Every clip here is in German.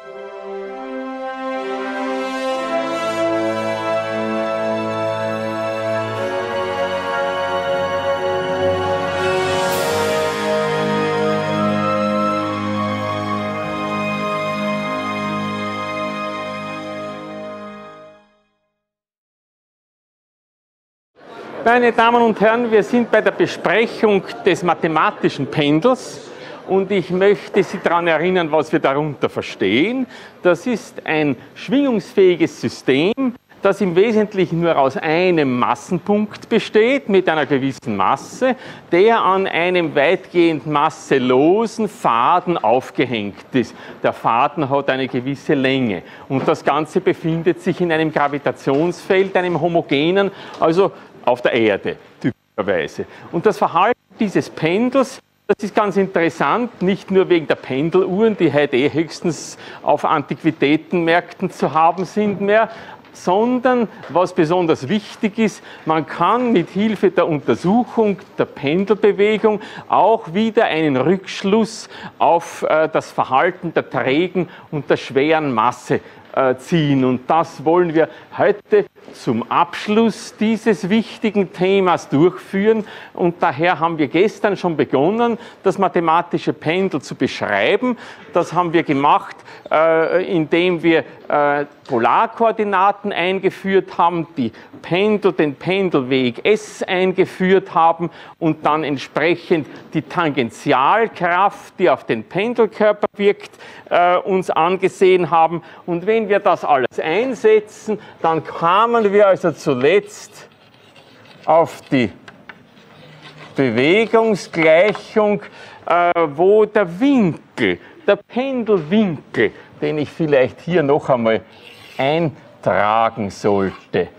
Meine Damen und Herren, wir sind bei der Besprechung des mathematischen Pendels und ich möchte Sie daran erinnern, was wir darunter verstehen. Das ist ein schwingungsfähiges System, das im Wesentlichen nur aus einem Massenpunkt besteht, mit einer gewissen Masse, der an einem weitgehend masselosen Faden aufgehängt ist. Der Faden hat eine gewisse Länge und das Ganze befindet sich in einem Gravitationsfeld, einem homogenen, also auf der Erde, typischerweise. Und das Verhalten dieses Pendels, das ist ganz interessant, nicht nur wegen der Pendeluhren, die heute höchstens auf Antiquitätenmärkten zu haben sind mehr, sondern, was besonders wichtig ist, man kann mit Hilfe der Untersuchung der Pendelbewegung auch wieder einen Rückschluss auf das Verhalten der trägen und der schweren Masse ziehen. Und das wollen wir heute zum Abschluss dieses wichtigen Themas durchführen. Und daher haben wir gestern schon begonnen, das mathematische Pendel zu beschreiben. Das haben wir gemacht, indem wir Polarkoordinaten eingeführt haben, den Pendelweg S eingeführt haben und dann entsprechend die Tangentialkraft, die auf den Pendelkörper wirkt, uns angesehen haben. Und wenn wir das alles einsetzen, dann kamen wir also zuletzt auf die Bewegungsgleichung, wo der Winkel, der Pendelwinkel, den ich vielleicht hier noch einmal eintragen sollte.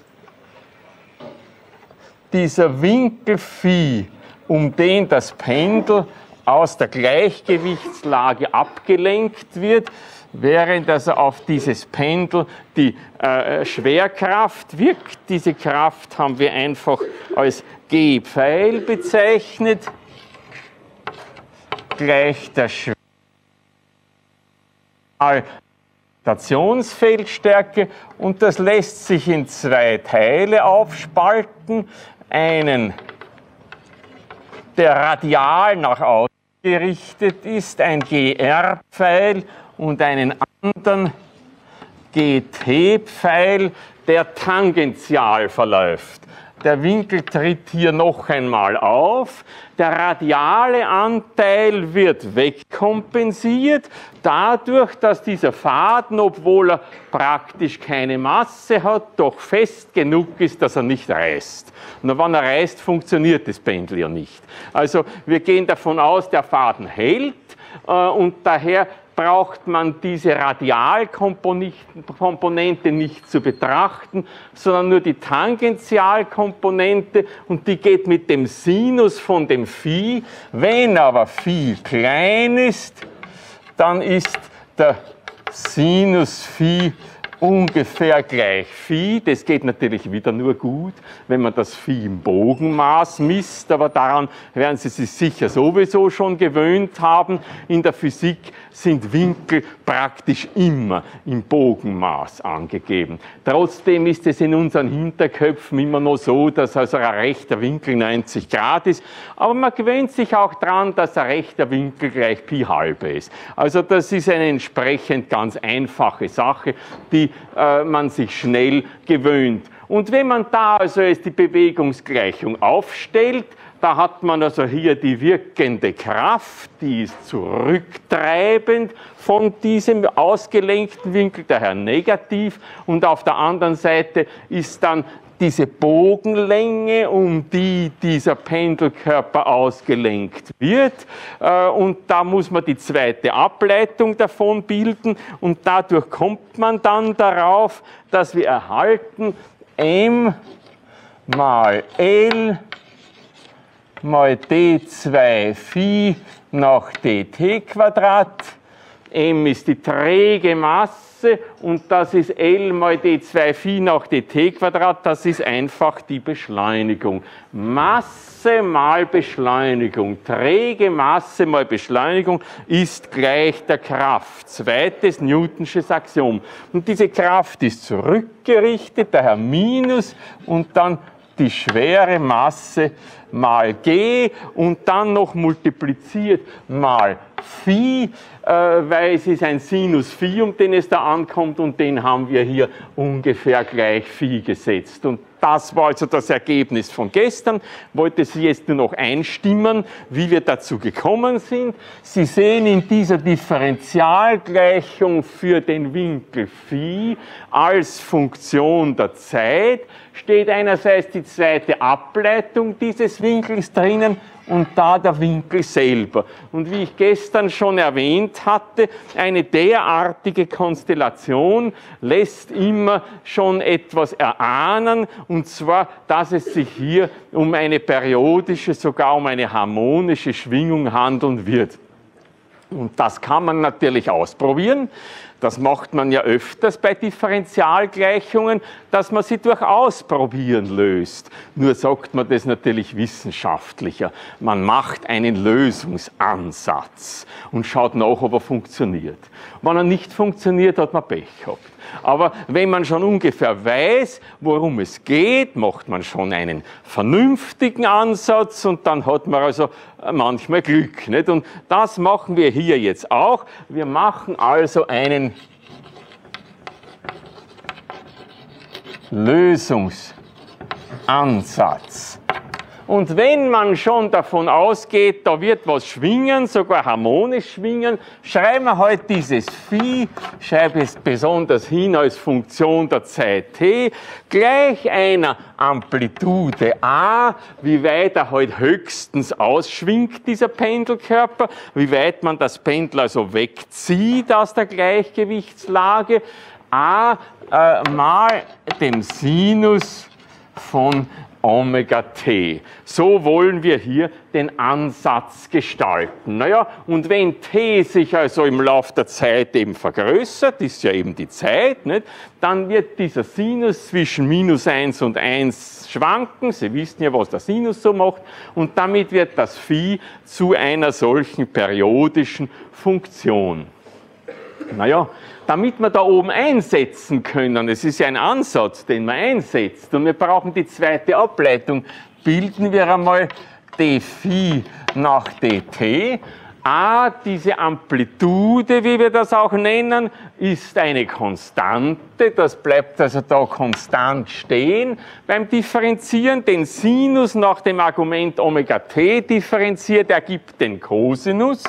Dieser Winkel Phi, um den das Pendel aus der Gleichgewichtslage abgelenkt wird, während also auf dieses Pendel die Schwerkraft wirkt. Diese Kraft haben wir einfach als G-Pfeil bezeichnet, gleich der Gravitationsfeldstärke, und das lässt sich in zwei Teile aufspalten. Einen, der radial nach außen gerichtet ist, ein GR-Pfeil, und einen anderen GT-Pfeil, der tangential verläuft. Der Winkel tritt hier noch einmal auf. Der radiale Anteil wird wegkompensiert, dadurch, dass dieser Faden, obwohl er praktisch keine Masse hat, doch fest genug ist, dass er nicht reißt. Und wenn er reißt, funktioniert das Pendel ja nicht. Also wir gehen davon aus, der Faden hält und daher braucht man diese Radialkomponente nicht zu betrachten, sondern nur die Tangentialkomponente, und die geht mit dem Sinus von dem Phi. Wenn aber Phi klein ist, dann ist der Sinus Phi ungefähr gleich Phi. Das geht natürlich wieder nur gut, wenn man das Phi im Bogenmaß misst, aber daran werden Sie sich sicher sowieso schon gewöhnt haben. In der Physik sind Winkel praktisch immer im Bogenmaß angegeben. Trotzdem ist es in unseren Hinterköpfen immer noch so, dass also ein rechter Winkel 90 Grad ist, aber man gewöhnt sich auch daran, dass ein rechter Winkel gleich Pi halbe ist. Also das ist eine entsprechend ganz einfache Sache, die man sich schnell gewöhnt. Und wenn man da also jetzt die Bewegungsgleichung aufstellt, da hat man also hier die wirkende Kraft, die ist zurücktreibend von diesem ausgelenkten Winkel, daher negativ, und auf der anderen Seite ist dann diese Bogenlänge, um die dieser Pendelkörper ausgelenkt wird. Und da muss man die zweite Ableitung davon bilden, und dadurch kommt man dann darauf, dass wir erhalten m mal L mal d2 Phi nach dt Quadrat m ist die träge Masse und das ist L mal d2 Phi nach dt Quadrat, das ist einfach die Beschleunigung. Masse mal Beschleunigung, träge Masse mal Beschleunigung ist gleich der Kraft. Zweites Newtonsches Axiom. Und diese Kraft ist zurückgerichtet, daher Minus und dann die schwere Masse mal g und dann noch multipliziert mal Phi, weil es ist ein Sinus Phi, um den es da ankommt und den haben wir hier ungefähr gleich Phi gesetzt. Und das war also das Ergebnis von gestern. Wollte Sie jetzt nur noch einstimmen, wie wir dazu gekommen sind. Sie sehen in dieser Differentialgleichung für den Winkel Phi als Funktion der Zeit steht einerseits die zweite Ableitung dieses Winkels drinnen und da der Winkel selber. Und wie ich gestern schon erwähnt hatte, eine derartige Konstellation lässt immer schon etwas erahnen, und zwar, dass es sich hier um eine periodische, sogar um eine harmonische Schwingung handeln wird. Und das kann man natürlich ausprobieren. Das macht man ja öfters bei Differentialgleichungen, dass man sie durch Ausprobieren löst. Nur sagt man das natürlich wissenschaftlicher. Man macht einen Lösungsansatz und schaut nach, ob er funktioniert. Wenn er nicht funktioniert, hat man Pech gehabt. Aber wenn man schon ungefähr weiß, worum es geht, macht man schon einen vernünftigen Ansatz und dann hat man also manchmal Glück, nicht? Und das machen wir hier jetzt auch. Wir machen also einen Lösungsansatz. Und wenn man schon davon ausgeht, da wird was schwingen, sogar harmonisch schwingen, schreiben wir halt dieses Phi, schreibe es besonders hin als Funktion der Zeit t, gleich einer Amplitude a, wie weit er halt höchstens ausschwingt, dieser Pendelkörper, wie weit man das Pendel also wegzieht aus der Gleichgewichtslage, a mal dem Sinus von Omega t. So wollen wir hier den Ansatz gestalten. Naja, und wenn t sich also im Laufe der Zeit eben vergrößert, ist ja eben die Zeit, nicht? Dann wird dieser Sinus zwischen minus 1 und 1 schwanken. Sie wissen ja, was der Sinus so macht. Und damit wird das Phi zu einer solchen periodischen Funktion. Naja, damit wir da oben einsetzen können, es ist ja ein Ansatz, den man einsetzt, und wir brauchen die zweite Ableitung, bilden wir einmal d Phi nach dt. A, diese Amplitude, wie wir das auch nennen, ist eine Konstante, das bleibt also da konstant stehen. Beim Differenzieren den Sinus nach dem Argument Omega t differenziert, ergibt den Cosinus.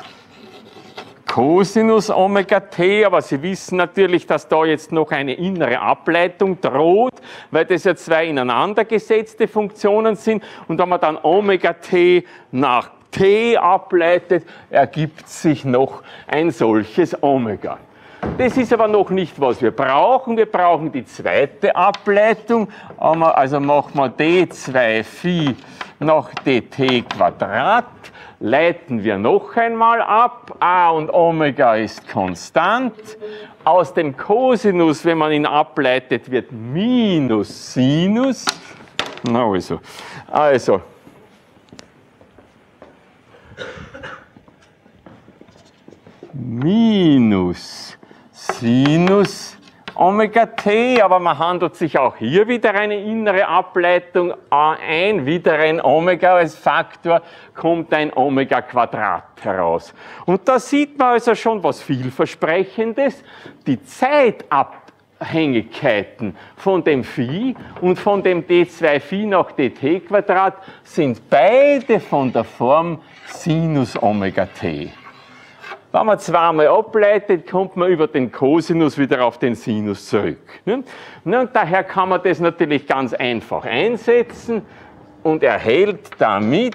Cosinus Omega t, aber Sie wissen natürlich, dass da jetzt noch eine innere Ableitung droht, weil das ja zwei ineinander gesetzte Funktionen sind. Und wenn man dann Omega t nach t ableitet, ergibt sich noch ein solches Omega. Das ist aber noch nicht, was wir brauchen. Wir brauchen die zweite Ableitung. Also machen wir d2 Phi nach dt Quadrat. Leiten wir noch einmal ab. A und Omega ist konstant. Aus dem Cosinus, wenn man ihn ableitet, wird minus Sinus. Na also. Minus Sinus Omega t, aber man handelt sich auch hier wieder eine innere Ableitung ein, wieder ein Omega als Faktor, kommt ein Omega Quadrat heraus. Und da sieht man also schon was Vielversprechendes, die Zeitabhängigkeiten von dem Phi und von dem d2 Phi nach dt Quadrat sind beide von der Form Sinus Omega t. Wenn man zweimal ableitet, kommt man über den Cosinus wieder auf den Sinus zurück. Und daher kann man das natürlich ganz einfach einsetzen und erhält damit,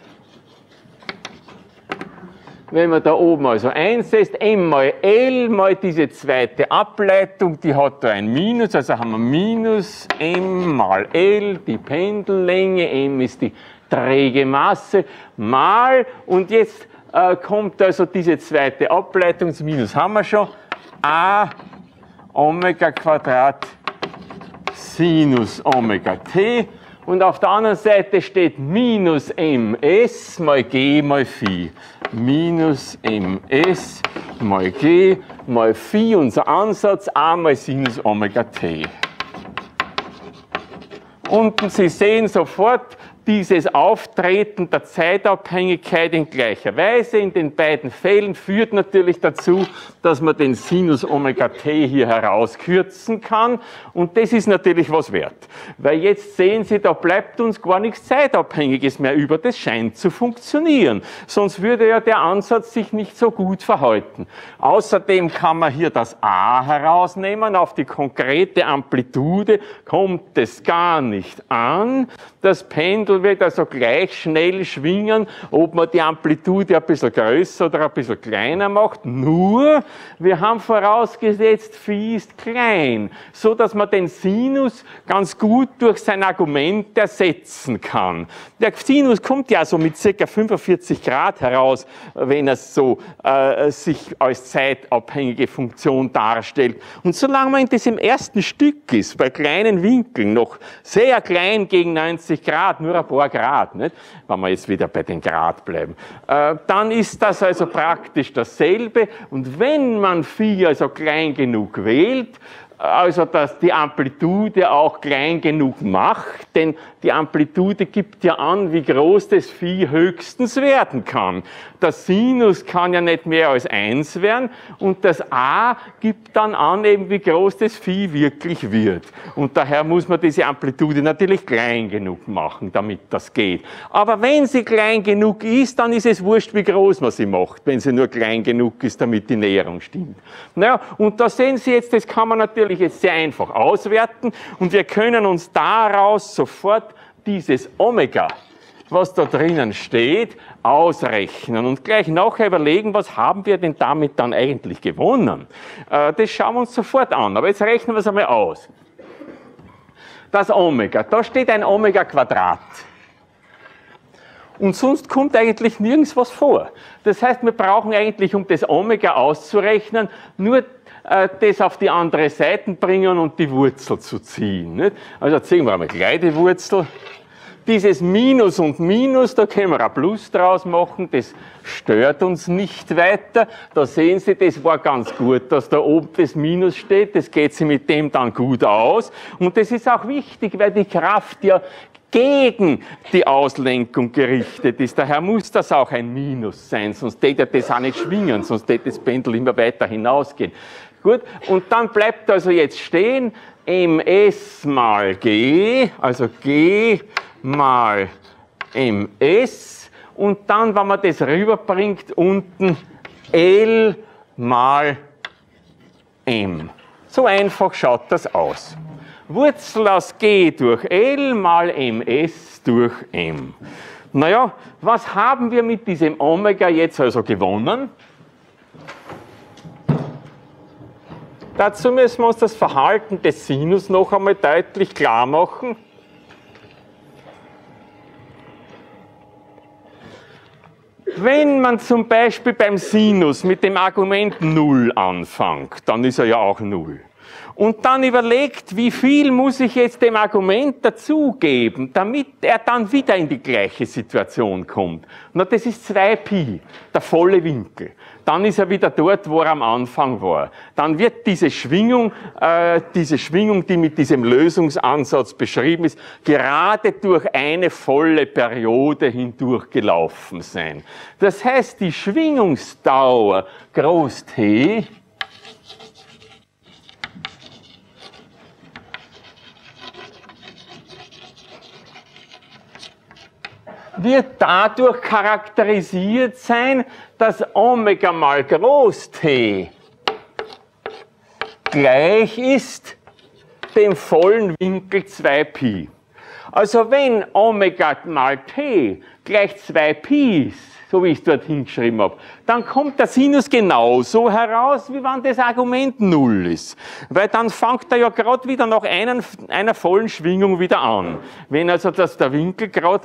wenn man da oben also einsetzt, m mal L mal diese zweite Ableitung, die hat da ein Minus, also haben wir minus m mal L, die Pendellänge, m ist die träge Masse, mal, und jetzt kommt also diese zweite Ableitung, das Minus haben wir schon, a Omega Quadrat Sinus Omega t. Und auf der anderen Seite steht minus ms mal g mal Phi. Minus ms mal g mal Phi, unser Ansatz, a mal Sinus Omega t. Und Sie sehen sofort dieses Auftreten der Zeitabhängigkeit in gleicher Weise in den beiden Fällen führt natürlich dazu, dass man den Sinus Omega t hier herauskürzen kann. Und das ist natürlich was wert. Weil jetzt sehen Sie, da bleibt uns gar nichts Zeitabhängiges mehr über. Das scheint zu funktionieren. Sonst würde ja der Ansatz sich nicht so gut verhalten. Außerdem kann man hier das a herausnehmen. Auf die konkrete Amplitude kommt es gar nicht an. Das Pendel wird also gleich schnell schwingen, ob man die Amplitude ein bisschen größer oder ein bisschen kleiner macht. Nur, wir haben vorausgesetzt, Phi ist klein, so dass man den Sinus ganz gut durch sein Argument ersetzen kann. Der Sinus kommt ja so mit ca. 45 Grad heraus, wenn er so sich als zeitabhängige Funktion darstellt. Und solange man in diesem ersten Stück ist, bei kleinen Winkeln, noch sehr klein gegen 90 Grad, nur ein paar Grad, nicht? Wenn wir jetzt wieder bei den Grad bleiben, dann ist das also praktisch dasselbe. Und wenn man Phi also klein genug wählt, also dass die Amplitude auch klein genug macht, denn die Amplitude gibt ja an, wie groß das Phi höchstens werden kann. Der Sinus kann ja nicht mehr als 1 werden und das a gibt dann an, eben wie groß das Phi wirklich wird. Und daher muss man diese Amplitude natürlich klein genug machen, damit das geht. Aber wenn sie klein genug ist, dann ist es wurscht, wie groß man sie macht, wenn sie nur klein genug ist, damit die Näherung stimmt. Naja, und da sehen Sie jetzt, das kann man natürlich jetzt sehr einfach auswerten und wir können uns daraus sofort dieses Omega, was da drinnen steht, ausrechnen und gleich nachher überlegen, was haben wir denn damit dann eigentlich gewonnen. Das schauen wir uns sofort an, aber jetzt rechnen wir es einmal aus. Das Omega, da steht ein Omega Quadrat. Und sonst kommt eigentlich nirgends was vor. Das heißt, wir brauchen eigentlich, um das Omega auszurechnen, nur das auf die andere Seite bringen und die Wurzel zu ziehen. Nicht? Also ziehen wir einmal gleich die Wurzel. Dieses Minus und Minus, da können wir ein Plus draus machen, das stört uns nicht weiter. Da sehen Sie, das war ganz gut, dass da oben das Minus steht, das geht sich mit dem dann gut aus. Und das ist auch wichtig, weil die Kraft ja gegen die Auslenkung gerichtet ist. Daher muss das auch ein Minus sein, sonst täte das auch nicht schwingen, sonst täte das Pendel immer weiter hinausgehen. Gut, und dann bleibt also jetzt stehen, ms mal g, also g mal ms, und dann, wenn man das rüberbringt, unten L mal M. So einfach schaut das aus. Wurzel aus G durch L mal ms durch M. Naja, was haben wir mit diesem Omega jetzt also gewonnen? Dazu müssen wir uns das Verhalten des Sinus noch einmal deutlich klar machen. Wenn man zum Beispiel beim Sinus mit dem Argument 0 anfängt, dann ist er ja auch 0. Und dann überlegt, wie viel muss ich jetzt dem Argument dazugeben, damit er dann wieder in die gleiche Situation kommt. Na, das ist 2π, der volle Winkel. Dann ist er wieder dort, wo er am Anfang war. Dann wird diese Schwingung, die mit diesem Lösungsansatz beschrieben ist, gerade durch eine volle Periode hindurch gelaufen sein. Das heißt, die Schwingungsdauer Groß T wird dadurch charakterisiert sein, dass Omega mal Groß T gleich ist dem vollen Winkel 2π. Also wenn Omega mal T gleich 2π ist, so wie ich es dort hingeschrieben habe, dann kommt der Sinus genauso heraus, wie wenn das Argument 0 ist. Weil dann fängt er ja gerade wieder nach einer vollen Schwingung wieder an. Wenn also der Winkel gerade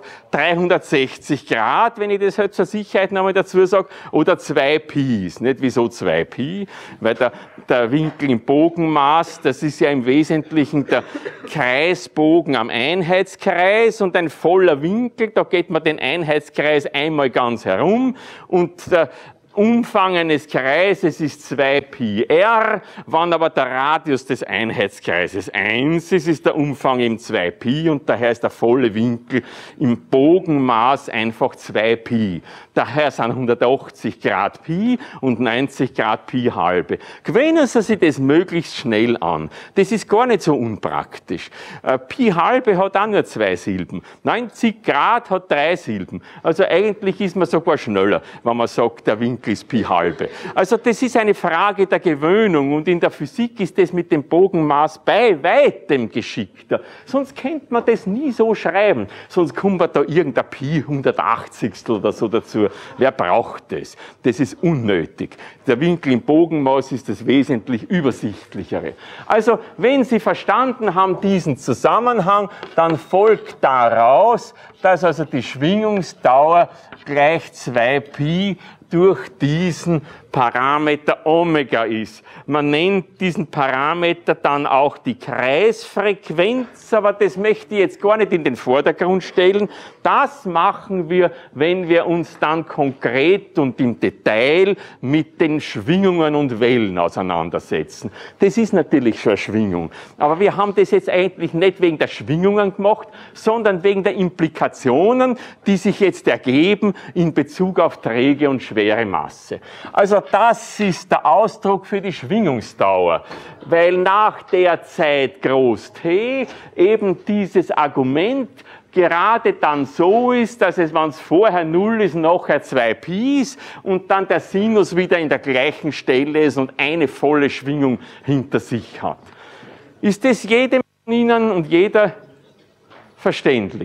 360 Grad, wenn ich das halt zur Sicherheit nochmal dazu sage, oder 2π ist. Nicht wieso 2π? Weil der Winkel im Bogenmaß, das ist ja im Wesentlichen der Kreisbogen am Einheitskreis und ein voller Winkel, da geht man den Einheitskreis einmal ganz herum und der Umfang eines Kreises ist 2πr, wenn aber der Radius des Einheitskreises 1 ist, ist der Umfang eben 2π und daher ist der volle Winkel im Bogenmaß einfach 2π. Daher sind 180 Grad Pi und 90 Grad Pi halbe. Gewöhnen Sie sich das möglichst schnell an. Das ist gar nicht so unpraktisch. Pi halbe hat auch nur 2 Silben. 90 Grad hat 3 Silben. Also eigentlich ist man sogar schneller, wenn man sagt, der Winkel ist Pi halbe. Also das ist eine Frage der Gewöhnung und in der Physik ist das mit dem Bogenmaß bei weitem geschickter. Sonst könnte man das nie so schreiben. Sonst kommt man da irgendein Pi 180 oder so dazu. Wer braucht das? Das ist unnötig. Der Winkel im Bogenmaß ist das wesentlich übersichtlichere. Also, wenn Sie verstanden haben diesen Zusammenhang, dann folgt daraus, dass also die Schwingungsdauer gleich 2π durch diesen Parameter Omega ist. Man nennt diesen Parameter dann auch die Kreisfrequenz, aber das möchte ich jetzt gar nicht in den Vordergrund stellen. Das machen wir, wenn wir uns dann konkret und im Detail mit den Schwingungen und Wellen auseinandersetzen. Das ist natürlich schon eine Schwingung, aber wir haben das jetzt eigentlich nicht wegen der Schwingungen gemacht, sondern wegen der Implikationen, die sich jetzt ergeben in Bezug auf träge und schwere Masse. Also das ist der Ausdruck für die Schwingungsdauer, weil nach der Zeit groß T eben dieses Argument gerade dann so ist, dass es, wenn es vorher 0 ist, nachher 2π ist und dann der Sinus wieder in der gleichen Stelle ist und eine volle Schwingung hinter sich hat. Ist das jedem von Ihnen und jeder verständlich?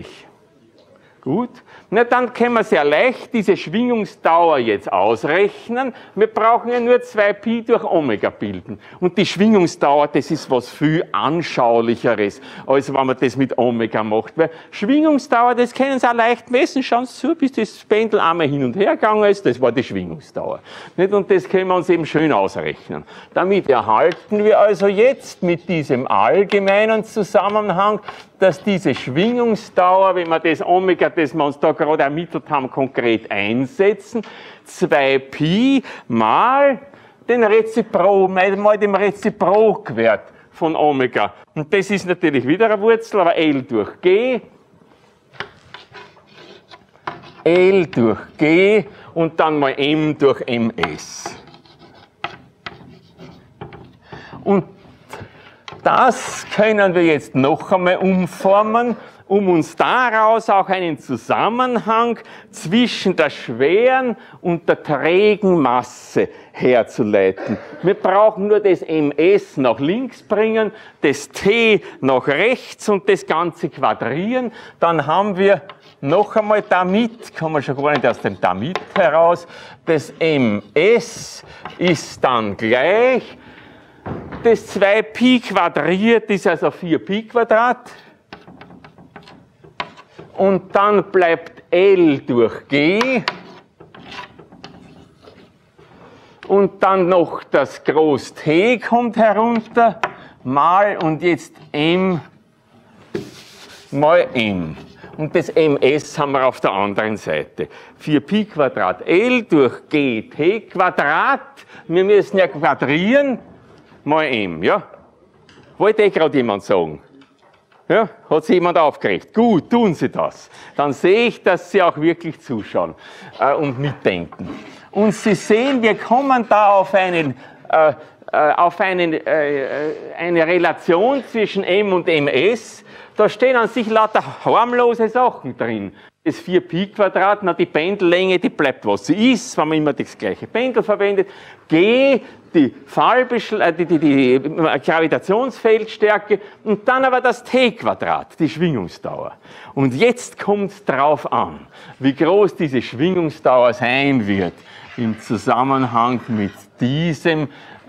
Gut. Na, dann können wir sehr leicht diese Schwingungsdauer jetzt ausrechnen. Wir brauchen ja nur 2π durch Omega bilden. Und die Schwingungsdauer, das ist was viel Anschaulicheres, als wenn man das mit Omega macht. Weil Schwingungsdauer, das können Sie auch leicht messen. Schauen Sie zu, bis das Pendel einmal hin und her gegangen ist, das war die Schwingungsdauer. Nicht? Und das können wir uns eben schön ausrechnen. Damit erhalten wir also jetzt mit diesem allgemeinen Zusammenhang, dass diese Schwingungsdauer, wenn wir das Omega, das wir uns da gerade ermittelt haben, konkret einsetzen, 2π mal dem Reziprokwert von Omega. Und das ist natürlich wieder eine Wurzel, aber L durch G und dann mal M durch Ms. Und das können wir jetzt noch einmal umformen, um uns daraus auch einen Zusammenhang zwischen der schweren und der trägen Masse herzuleiten. Wir brauchen nur das Ms nach links bringen, das T nach rechts und das Ganze quadrieren. Dann haben wir noch einmal damit, kann man schon gar nicht aus dem damit heraus, das Ms ist dann gleich, das 2π quadriert ist also 4π Quadrat. Und dann bleibt L durch G. Und dann noch das Groß T kommt herunter, mal und jetzt M mal M. Und das Ms haben wir auf der anderen Seite. 4π Quadrat L durch GT Quadrat. Wir müssen ja quadrieren. Mal M, ja? Wollte gerade jemand sagen? Ja? Hat sich jemand aufgeregt? Gut, tun Sie das. Dann sehe ich, dass Sie auch wirklich zuschauen und mitdenken. Und Sie sehen, wir kommen da auf eine Relation zwischen M und Ms. Da stehen an sich lauter harmlose Sachen drin. Das 4π Quadrat, na die Pendellänge, die bleibt, was sie ist, wenn man immer das gleiche Pendel verwendet. G, die Gravitationsfeldstärke und dann aber das t², die Schwingungsdauer. Und jetzt kommt es darauf an, wie groß diese Schwingungsdauer sein wird im Zusammenhang mit dieser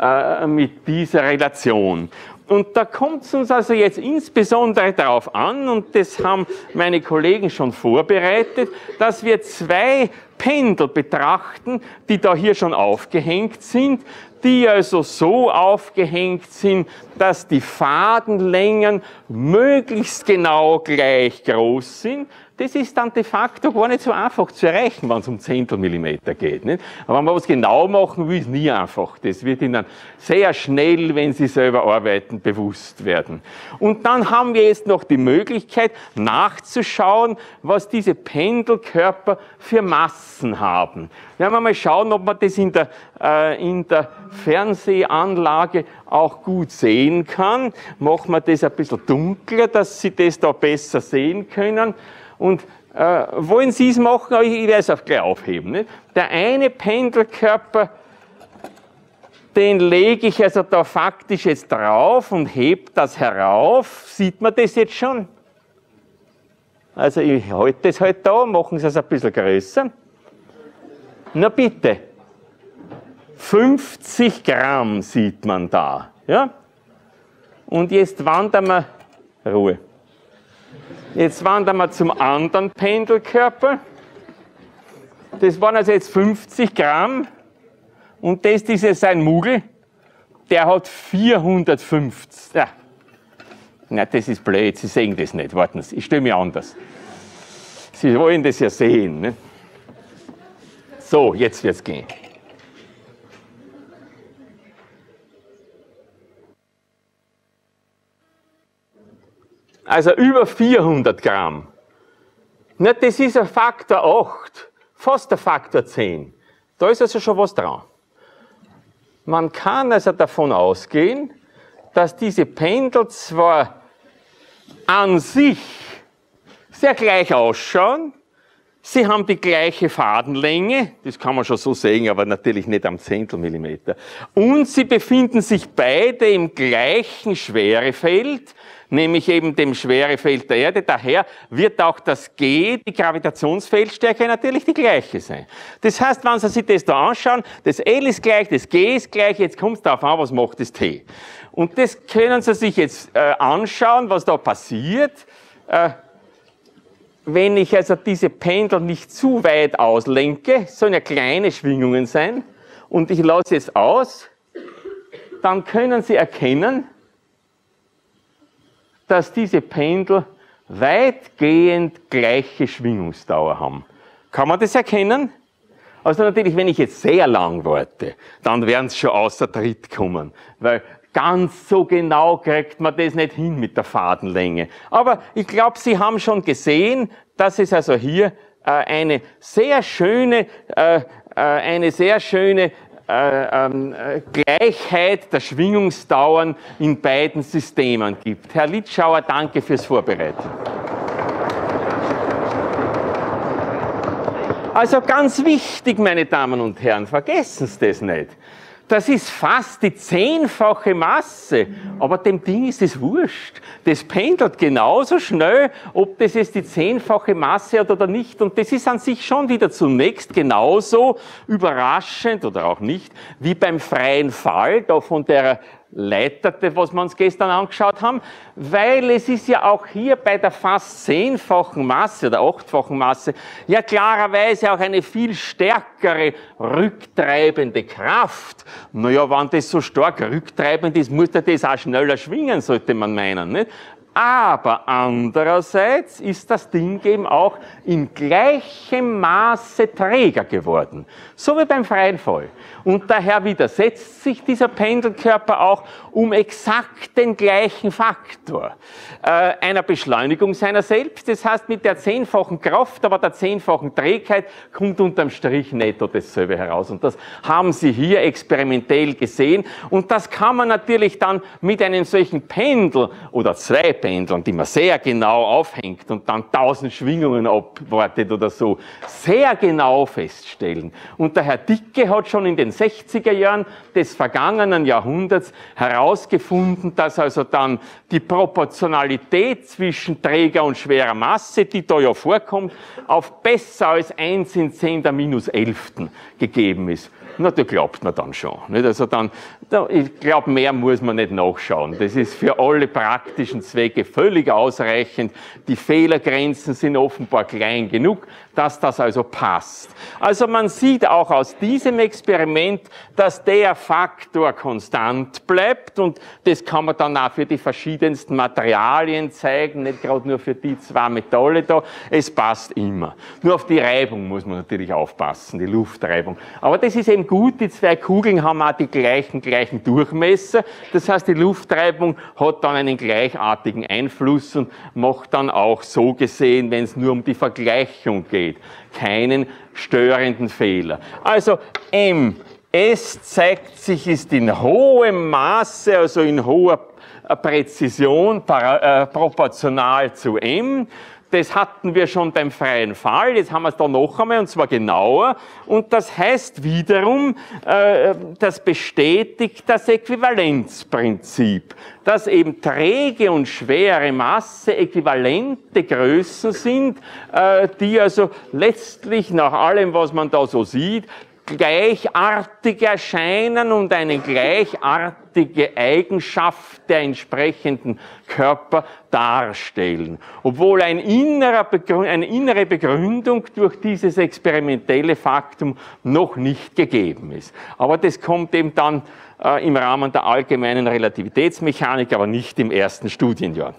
Relation. Und da kommt es uns also jetzt insbesondere darauf an, und das haben meine Kollegen schon vorbereitet, dass wir zwei Pendel betrachten, die da hier schon aufgehängt sind, die also so aufgehängt sind, dass die Fadenlängen möglichst genau gleich groß sind. Das ist dann de facto gar nicht so einfach zu erreichen, wenn es um Zehntelmillimeter geht. Nicht? Aber wenn man was genau machen will, ist nie einfach. Das wird Ihnen sehr schnell, wenn Sie selber arbeiten, bewusst werden. Und dann haben wir jetzt noch die Möglichkeit, nachzuschauen, was diese Pendelkörper für Massen haben. Werden wir mal schauen, ob man das in der Fernsehanlage auch gut sehen kann. Machen wir das ein bisschen dunkler, dass Sie das da besser sehen können. Und wollen Sie es machen, aber ich werde es auch gleich aufheben. Nicht? Der eine Pendelkörper, den lege ich also da faktisch jetzt drauf und hebe das herauf. Sieht man das jetzt schon? Also ich halte das halt da, machen Sie es ein bisschen größer. Na bitte, 50 Gramm sieht man da. Ja? Und jetzt wandern wir, Ruhe. Jetzt wandern wir zum anderen Pendelkörper. Das waren also jetzt 50 Gramm. Und das ist jetzt ein Mugel, der hat 450. Ja. Nein, das ist blöd, Sie sehen das nicht. Warten Sie, ich stelle mich anders. Sie wollen das ja sehen. Ne? So, jetzt wird es gehen. Also über 400 Gramm. Na, das ist ein Faktor 8, fast ein Faktor 10. Da ist also schon was dran. Man kann also davon ausgehen, dass diese Pendel zwar an sich sehr gleich ausschauen, sie haben die gleiche Fadenlänge, das kann man schon so sehen, aber natürlich nicht am Zehntelmillimeter. Und sie befinden sich beide im gleichen Schwerefeld, nämlich eben dem Schwerefeld der Erde. Daher wird auch das G, die Gravitationsfeldstärke, natürlich die gleiche sein. Das heißt, wenn Sie sich das da anschauen, das L ist gleich, das G ist gleich, jetzt kommt es darauf an, was macht das T. Und das können Sie sich jetzt anschauen, was da passiert. Wenn ich also diese Pendel nicht zu weit auslenke, sollen ja kleine Schwingungen sein, und ich lasse es aus, dann können Sie erkennen, dass diese Pendel weitgehend gleiche Schwingungsdauer haben. Kann man das erkennen? Also natürlich, wenn ich jetzt sehr lang warte, dann werden sie schon außer Tritt kommen, weil ganz so genau kriegt man das nicht hin mit der Fadenlänge. Aber ich glaube, Sie haben schon gesehen, dass es also hier eine sehr schöne Gleichheit der Schwingungsdauern in beiden Systemen gibt. Herr Litschauer, danke fürs Vorbereiten. Also ganz wichtig, meine Damen und Herren, vergessen Sie das nicht. Das ist fast die 10-fache Masse, aber dem Ding ist es wurscht. Das pendelt genauso schnell, ob das jetzt die 10-fache Masse hat oder nicht. Und das ist an sich schon wieder zunächst genauso überraschend oder auch nicht, wie beim freien Fall, da von der Leiter, was wir uns gestern angeschaut haben, weil es ist ja auch hier bei der fast 10-fachen Masse oder 8-fachen Masse ja klarerweise auch eine viel stärkere rücktreibende Kraft. Naja, wenn das so stark rücktreibend ist, muss das auch schneller schwingen, sollte man meinen, nicht? Aber andererseits ist das Ding eben auch in gleichem Maße träger geworden. So wie beim freien Fall. Und daher widersetzt sich dieser Pendelkörper auch um exakt den gleichen Faktor einer Beschleunigung seiner selbst. Das heißt, mit der 10-fachen Kraft, aber der 10-fachen Trägheit kommt unterm Strich netto dasselbe heraus. Und das haben Sie hier experimentell gesehen. Und das kann man natürlich dann mit einem solchen Pendel oder zwei Pendel Pendeln, die man sehr genau aufhängt und dann 1000 Schwingungen abwartet oder so, sehr genau feststellen. Und der Herr Dicke hat schon in den 60er Jahren des vergangenen Jahrhunderts herausgefunden, dass also dann die Proportionalität zwischen Träger und schwerer Masse, die da ja vorkommt, auf besser als 1 in 10 der -11. Gegeben ist. Na, da glaubt man dann schon. Nicht? Also dann, ich glaube, mehr muss man nicht nachschauen. Das ist für alle praktischen Zwecke völlig ausreichend. Die Fehlergrenzen sind offenbar klein genug, dass das also passt. Also man sieht auch aus diesem Experiment, dass der Faktor konstant bleibt und das kann man dann auch für die verschiedensten Materialien zeigen, nicht gerade nur für die zwei Metalle da. Es passt immer. Nur auf die Reibung muss man natürlich aufpassen, die Luftreibung. Aber das ist eben gut, die zwei Kugeln haben auch die gleichen Durchmesser. Das heißt, die Luftreibung hat dann einen gleichartigen Einfluss und macht dann auch so gesehen, wenn es nur um die Vergleichung geht, keinen störenden Fehler. Also MS zeigt sich, ist in hohem Maße, also in hoher Präzision proportional zu M. Das hatten wir schon beim freien Fall, jetzt haben wir es da noch einmal, und zwar genauer. Und das heißt wiederum, das bestätigt das Äquivalenzprinzip, dass eben träge und schwere Masse äquivalente Größen sind, die also letztlich nach allem, was man da so sieht, gleichartig erscheinen und eine gleichartige Eigenschaft der entsprechenden Körper darstellen. Obwohl eine innere Begründung durch dieses experimentelle Faktum noch nicht gegeben ist. Aber das kommt eben dann im Rahmen der allgemeinen Relativitätsmechanik, aber nicht im ersten Studienjahr.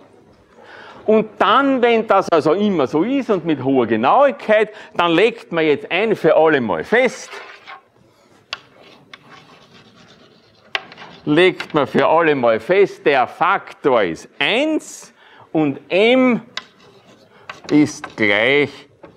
Und dann, wenn das also immer so ist und mit hoher Genauigkeit, dann legt man jetzt ein für alle Mal fest, der Faktor ist 1 und M ist gleich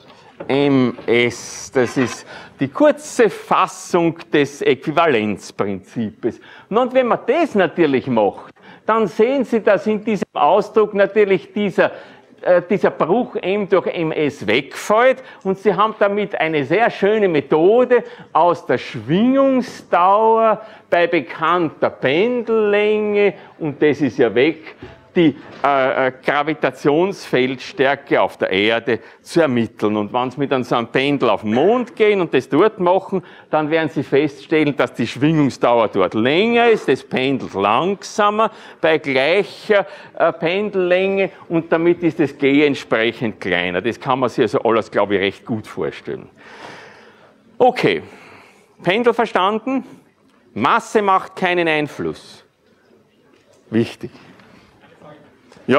MS. Das ist die kurze Fassung des Äquivalenzprinzips. Und wenn man das natürlich macht, dann sehen Sie, dass in diesem Ausdruck natürlich dieser Bruch M durch MS wegfällt und Sie haben damit eine sehr schöne Methode aus der Schwingungsdauer bei bekannter Pendellänge, und das ist ja weg, die Gravitationsfeldstärke auf der Erde zu ermitteln. Und wenn Sie mit so einem Pendel auf den Mond gehen und das dort machen, dann werden Sie feststellen, dass die Schwingungsdauer dort länger ist, das Pendel langsamer bei gleicher Pendellänge, und damit ist das G entsprechend kleiner. Das kann man sich also alles, glaube ich, recht gut vorstellen. Okay, Pendel verstanden? Masse macht keinen Einfluss. Wichtig. Ja.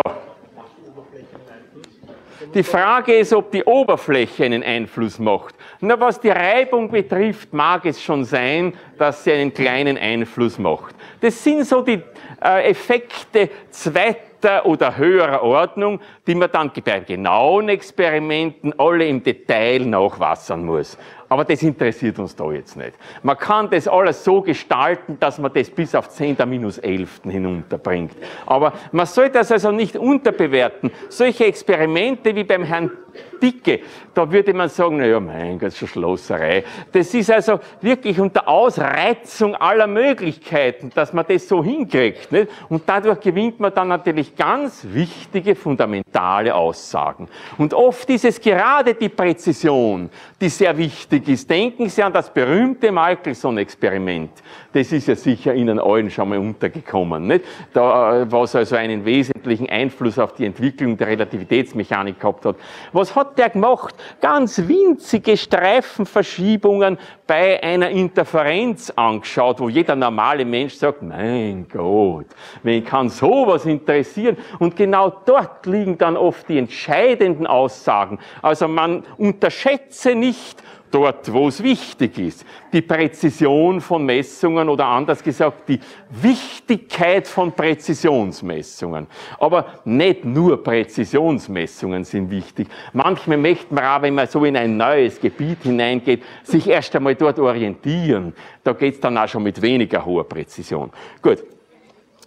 Die Frage ist, ob die Oberfläche einen Einfluss macht. Na, was die Reibung betrifft, mag es schon sein, dass sie einen kleinen Einfluss macht. Das sind so die Effekte zweiter oder höherer Ordnung, die man dann bei genauen Experimenten alle im Detail nachwassern muss. Aber das interessiert uns da jetzt nicht. Man kann das alles so gestalten, dass man das bis auf 10 der -11 hinunterbringt. Aber man soll das also nicht unterbewerten. Solche Experimente wie beim Herrn Dicke, da würde man sagen, naja, mein Gott, schon Schlosserei. Das ist also wirklich unter Ausreizung aller Möglichkeiten, dass man das so hinkriegt. Nicht? Und dadurch gewinnt man dann natürlich ganz wichtige, fundamentale Aussagen. Und oft ist es gerade die Präzision, die sehr wichtig ist. Denken Sie an das berühmte Michelson-Experiment. Das ist ja sicher Ihnen allen schon mal untergekommen. Nicht? Da, was also einen wesentlichen Einfluss auf die Entwicklung der Relativitätsmechanik gehabt hat. Was hat der gemacht? Ganz winzige Streifenverschiebungen bei einer Interferenz angeschaut, wo jeder normale Mensch sagt, mein Gott, wen kann sowas interessieren? Und genau dort liegen dann oft die entscheidenden Aussagen. Also man unterschätze nicht dort, wo es wichtig ist, die Präzision von Messungen oder anders gesagt, die Wichtigkeit von Präzisionsmessungen. Aber nicht nur Präzisionsmessungen sind wichtig. Manchmal möchte man auch, wenn man so in ein neues Gebiet hineingeht, sich erst einmal dort orientieren. Da geht es dann auch schon mit weniger hoher Präzision. Gut.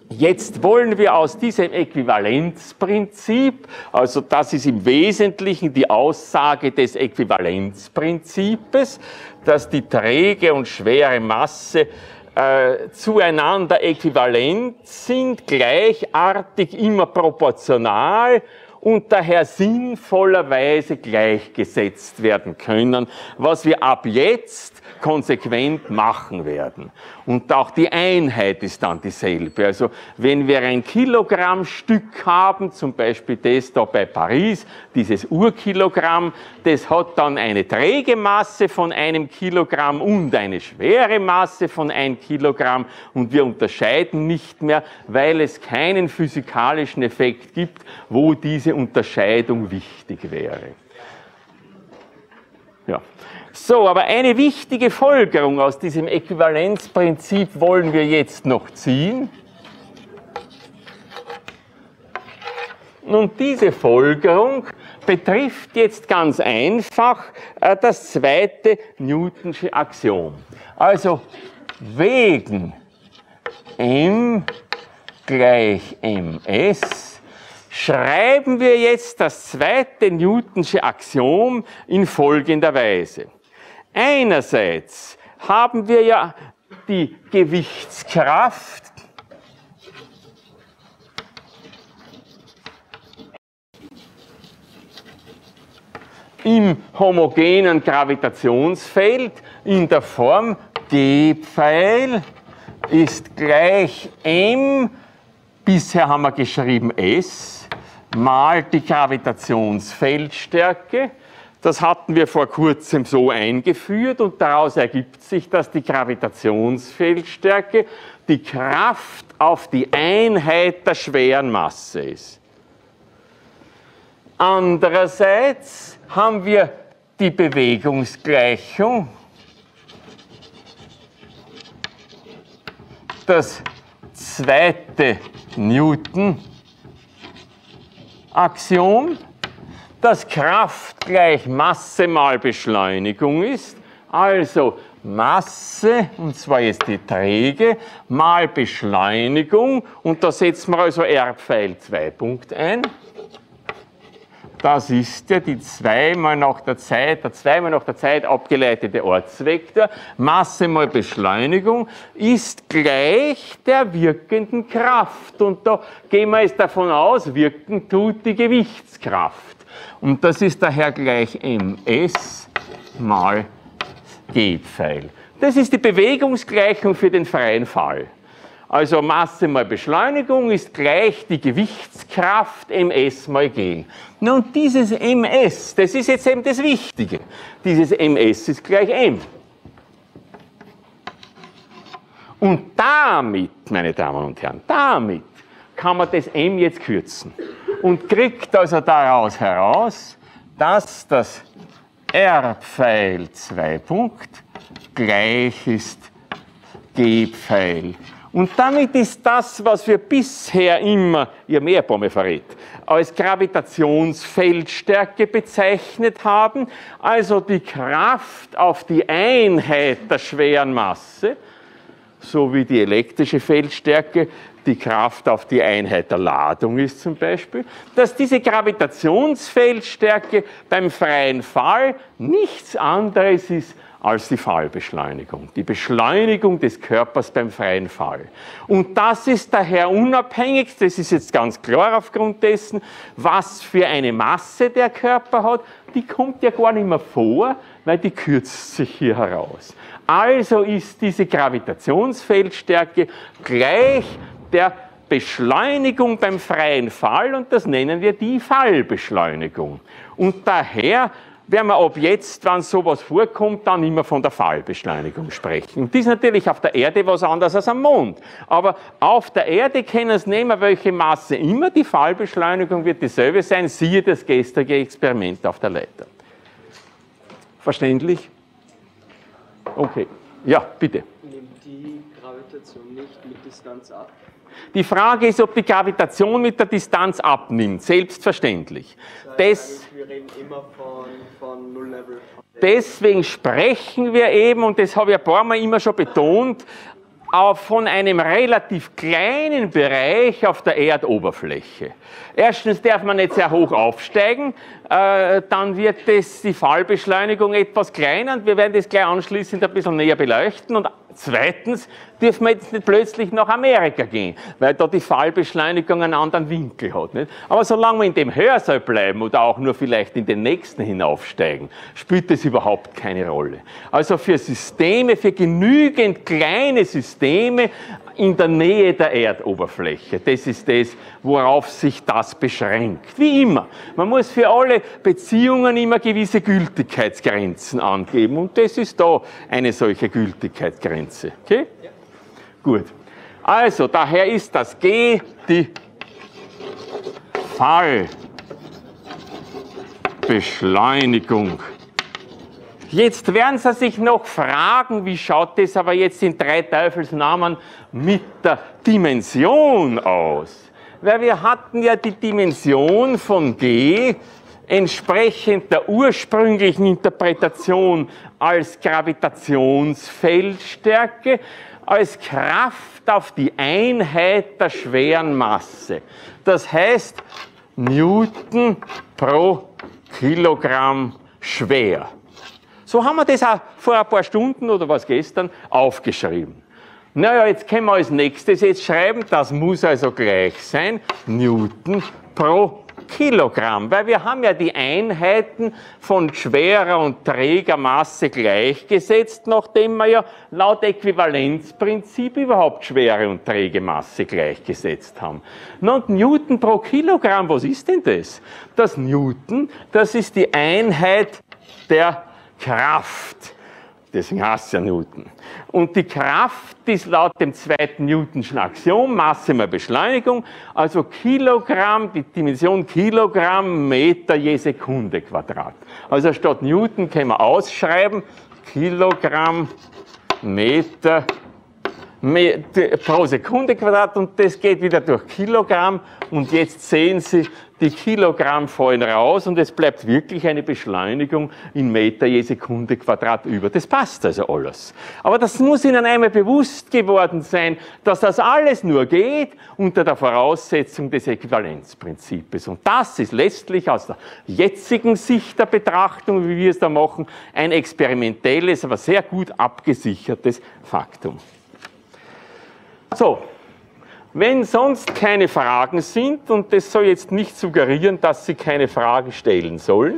Jetzt wollen wir aus diesem Äquivalenzprinzip, also das ist im Wesentlichen die Aussage des Äquivalenzprinzips, dass die träge und schwere Masse zueinander äquivalent sind, gleichartig, immer proportional und daher sinnvollerweise gleichgesetzt werden können, was wir ab jetzt konsequent machen werden. Und auch die Einheit ist dann dieselbe. Also wenn wir ein Kilogrammstück haben, zum Beispiel das da bei Paris, dieses Urkilogramm, das hat dann eine träge Masse von 1 Kilogramm und eine schwere Masse von 1 Kilogramm und wir unterscheiden nicht mehr, weil es keinen physikalischen Effekt gibt, wo diese Unterscheidung wichtig wäre. Ja. So, aber eine wichtige Folgerung aus diesem Äquivalenzprinzip wollen wir jetzt noch ziehen. Und diese Folgerung betrifft jetzt ganz einfach das zweite Newtonsche Axiom. Also wegen m gleich ms schreiben wir jetzt das zweite Newtonsche Axiom in folgender Weise. Einerseits haben wir ja die Gewichtskraft im homogenen Gravitationsfeld in der Form G-Pfeil ist gleich m, bisher haben wir geschrieben S, mal die Gravitationsfeldstärke. Das hatten wir vor kurzem so eingeführt und daraus ergibt sich, dass die Gravitationsfeldstärke die Kraft auf die Einheit der schweren Masse ist. Andererseits haben wir die Bewegungsgleichung, das zweite Newton-Axiom, dass Kraft gleich Masse mal Beschleunigung ist, also Masse, und zwar jetzt die träge, mal Beschleunigung, und da setzen wir also R-Pfeil 2 Punkt ein. Das ist ja die zweimal nach der Zeit abgeleitete Ortsvektor. Masse mal Beschleunigung ist gleich der wirkenden Kraft. Und da gehen wir jetzt davon aus, wirken tut die Gewichtskraft. Und das ist daher gleich ms mal G-Pfeil. Das ist die Bewegungsgleichung für den freien Fall. Also Masse mal Beschleunigung ist gleich die Gewichtskraft ms mal g. Und dieses ms, das ist jetzt eben das Wichtige. Dieses ms ist gleich m. Und damit, meine Damen und Herren, damit kann man das m jetzt kürzen. Und kriegt also daraus heraus, dass das R-Pfeil 2 Punkt gleich ist G-Pfeil. Und damit ist das, was wir bisher immer, ihr Meerbomme verrät, als Gravitationsfeldstärke bezeichnet haben, also die Kraft auf die Einheit der schweren Masse, so wie die elektrische Feldstärke die Kraft auf die Einheit der Ladung ist zum Beispiel, dass diese Gravitationsfeldstärke beim freien Fall nichts anderes ist als die Fallbeschleunigung, die Beschleunigung des Körpers beim freien Fall. Und das ist daher unabhängig, das ist jetzt ganz klar aufgrund dessen, was für eine Masse der Körper hat, die kommt ja gar nicht mehr vor, weil die kürzt sich hier heraus. Also ist diese Gravitationsfeldstärke gleich der Beschleunigung beim freien Fall und das nennen wir die Fallbeschleunigung. Und daher werden wir ab jetzt, wenn sowas vorkommt, dann immer von der Fallbeschleunigung sprechen. Und das ist natürlich auf der Erde was anderes als am Mond. Aber auf der Erde können Sie nehmen, welche Masse immer, die Fallbeschleunigung wird dieselbe sein, siehe das gestrige Experiment auf der Leiter. Verständlich? Okay. Ja, bitte. Nimmt die Gravitation nicht mit Distanz ab? Die Frage ist, ob die Gravitation mit der Distanz abnimmt. Selbstverständlich. Wir reden immer von Null-Level. Deswegen sprechen wir eben, und das habe ich ein paar Mal immer schon betont, von einem relativ kleinen Bereich auf der Erdoberfläche. Erstens darf man nicht sehr hoch aufsteigen, dann wird die Fallbeschleunigung etwas kleiner und wir werden das gleich anschließend ein bisschen näher beleuchten. Und zweitens dürfen wir jetzt nicht plötzlich nach Amerika gehen, weil da die Fallbeschleunigung einen anderen Winkel hat. Nicht? Aber solange wir in dem Hörsaal bleiben oder auch nur vielleicht in den nächsten hinaufsteigen, spielt das überhaupt keine Rolle. Also für Systeme, für genügend kleine Systeme in der Nähe der Erdoberfläche, das ist das, worauf sich das beschränkt. Wie immer. Man muss für alle Beziehungen immer gewisse Gültigkeitsgrenzen angeben und das ist da eine solche Gültigkeitsgrenze. Okay? Ja. Gut. Also, daher ist das G die Fallbeschleunigung. Jetzt werden Sie sich noch fragen, wie schaut das aber jetzt in drei Teufelsnamen mit der Dimension aus? Weil wir hatten ja die Dimension von G entsprechend der ursprünglichen Interpretation als Gravitationsfeldstärke, als Kraft auf die Einheit der schweren Masse. Das heißt Newton pro Kilogramm schwer. So haben wir das auch vor ein paar Stunden oder was gestern aufgeschrieben. Naja, jetzt können wir als nächstes jetzt schreiben, das muss also gleich sein, Newton pro Kilogramm, weil wir haben ja die Einheiten von schwerer und träger Masse gleichgesetzt, nachdem wir ja laut Äquivalenzprinzip überhaupt schwere und träge Masse gleichgesetzt haben. Und Newton pro Kilogramm, was ist denn das? Das Newton, das ist die Einheit der Kraft. Deswegen heißt es ja Newton. Und die Kraft ist laut dem zweiten Newtonschen Axiom Masse mal Beschleunigung, also Kilogramm, die Dimension Kilogramm Meter je Sekunde Quadrat. Also statt Newton können wir ausschreiben, Kilogramm Meter pro Sekunde Quadrat und das geht wieder durch Kilogramm und jetzt sehen Sie, die Kilogramm fallen raus und es bleibt wirklich eine Beschleunigung in Meter je Sekunde Quadrat über. Das passt also alles. Aber das muss Ihnen einmal bewusst geworden sein, dass das alles nur geht unter der Voraussetzung des Äquivalenzprinzips. Und das ist letztlich aus der jetzigen Sicht der Betrachtung, wie wir es da machen, ein experimentelles, aber sehr gut abgesichertes Faktum. So. Wenn sonst keine Fragen sind, und das soll jetzt nicht suggerieren, dass Sie keine Fragen stellen sollen,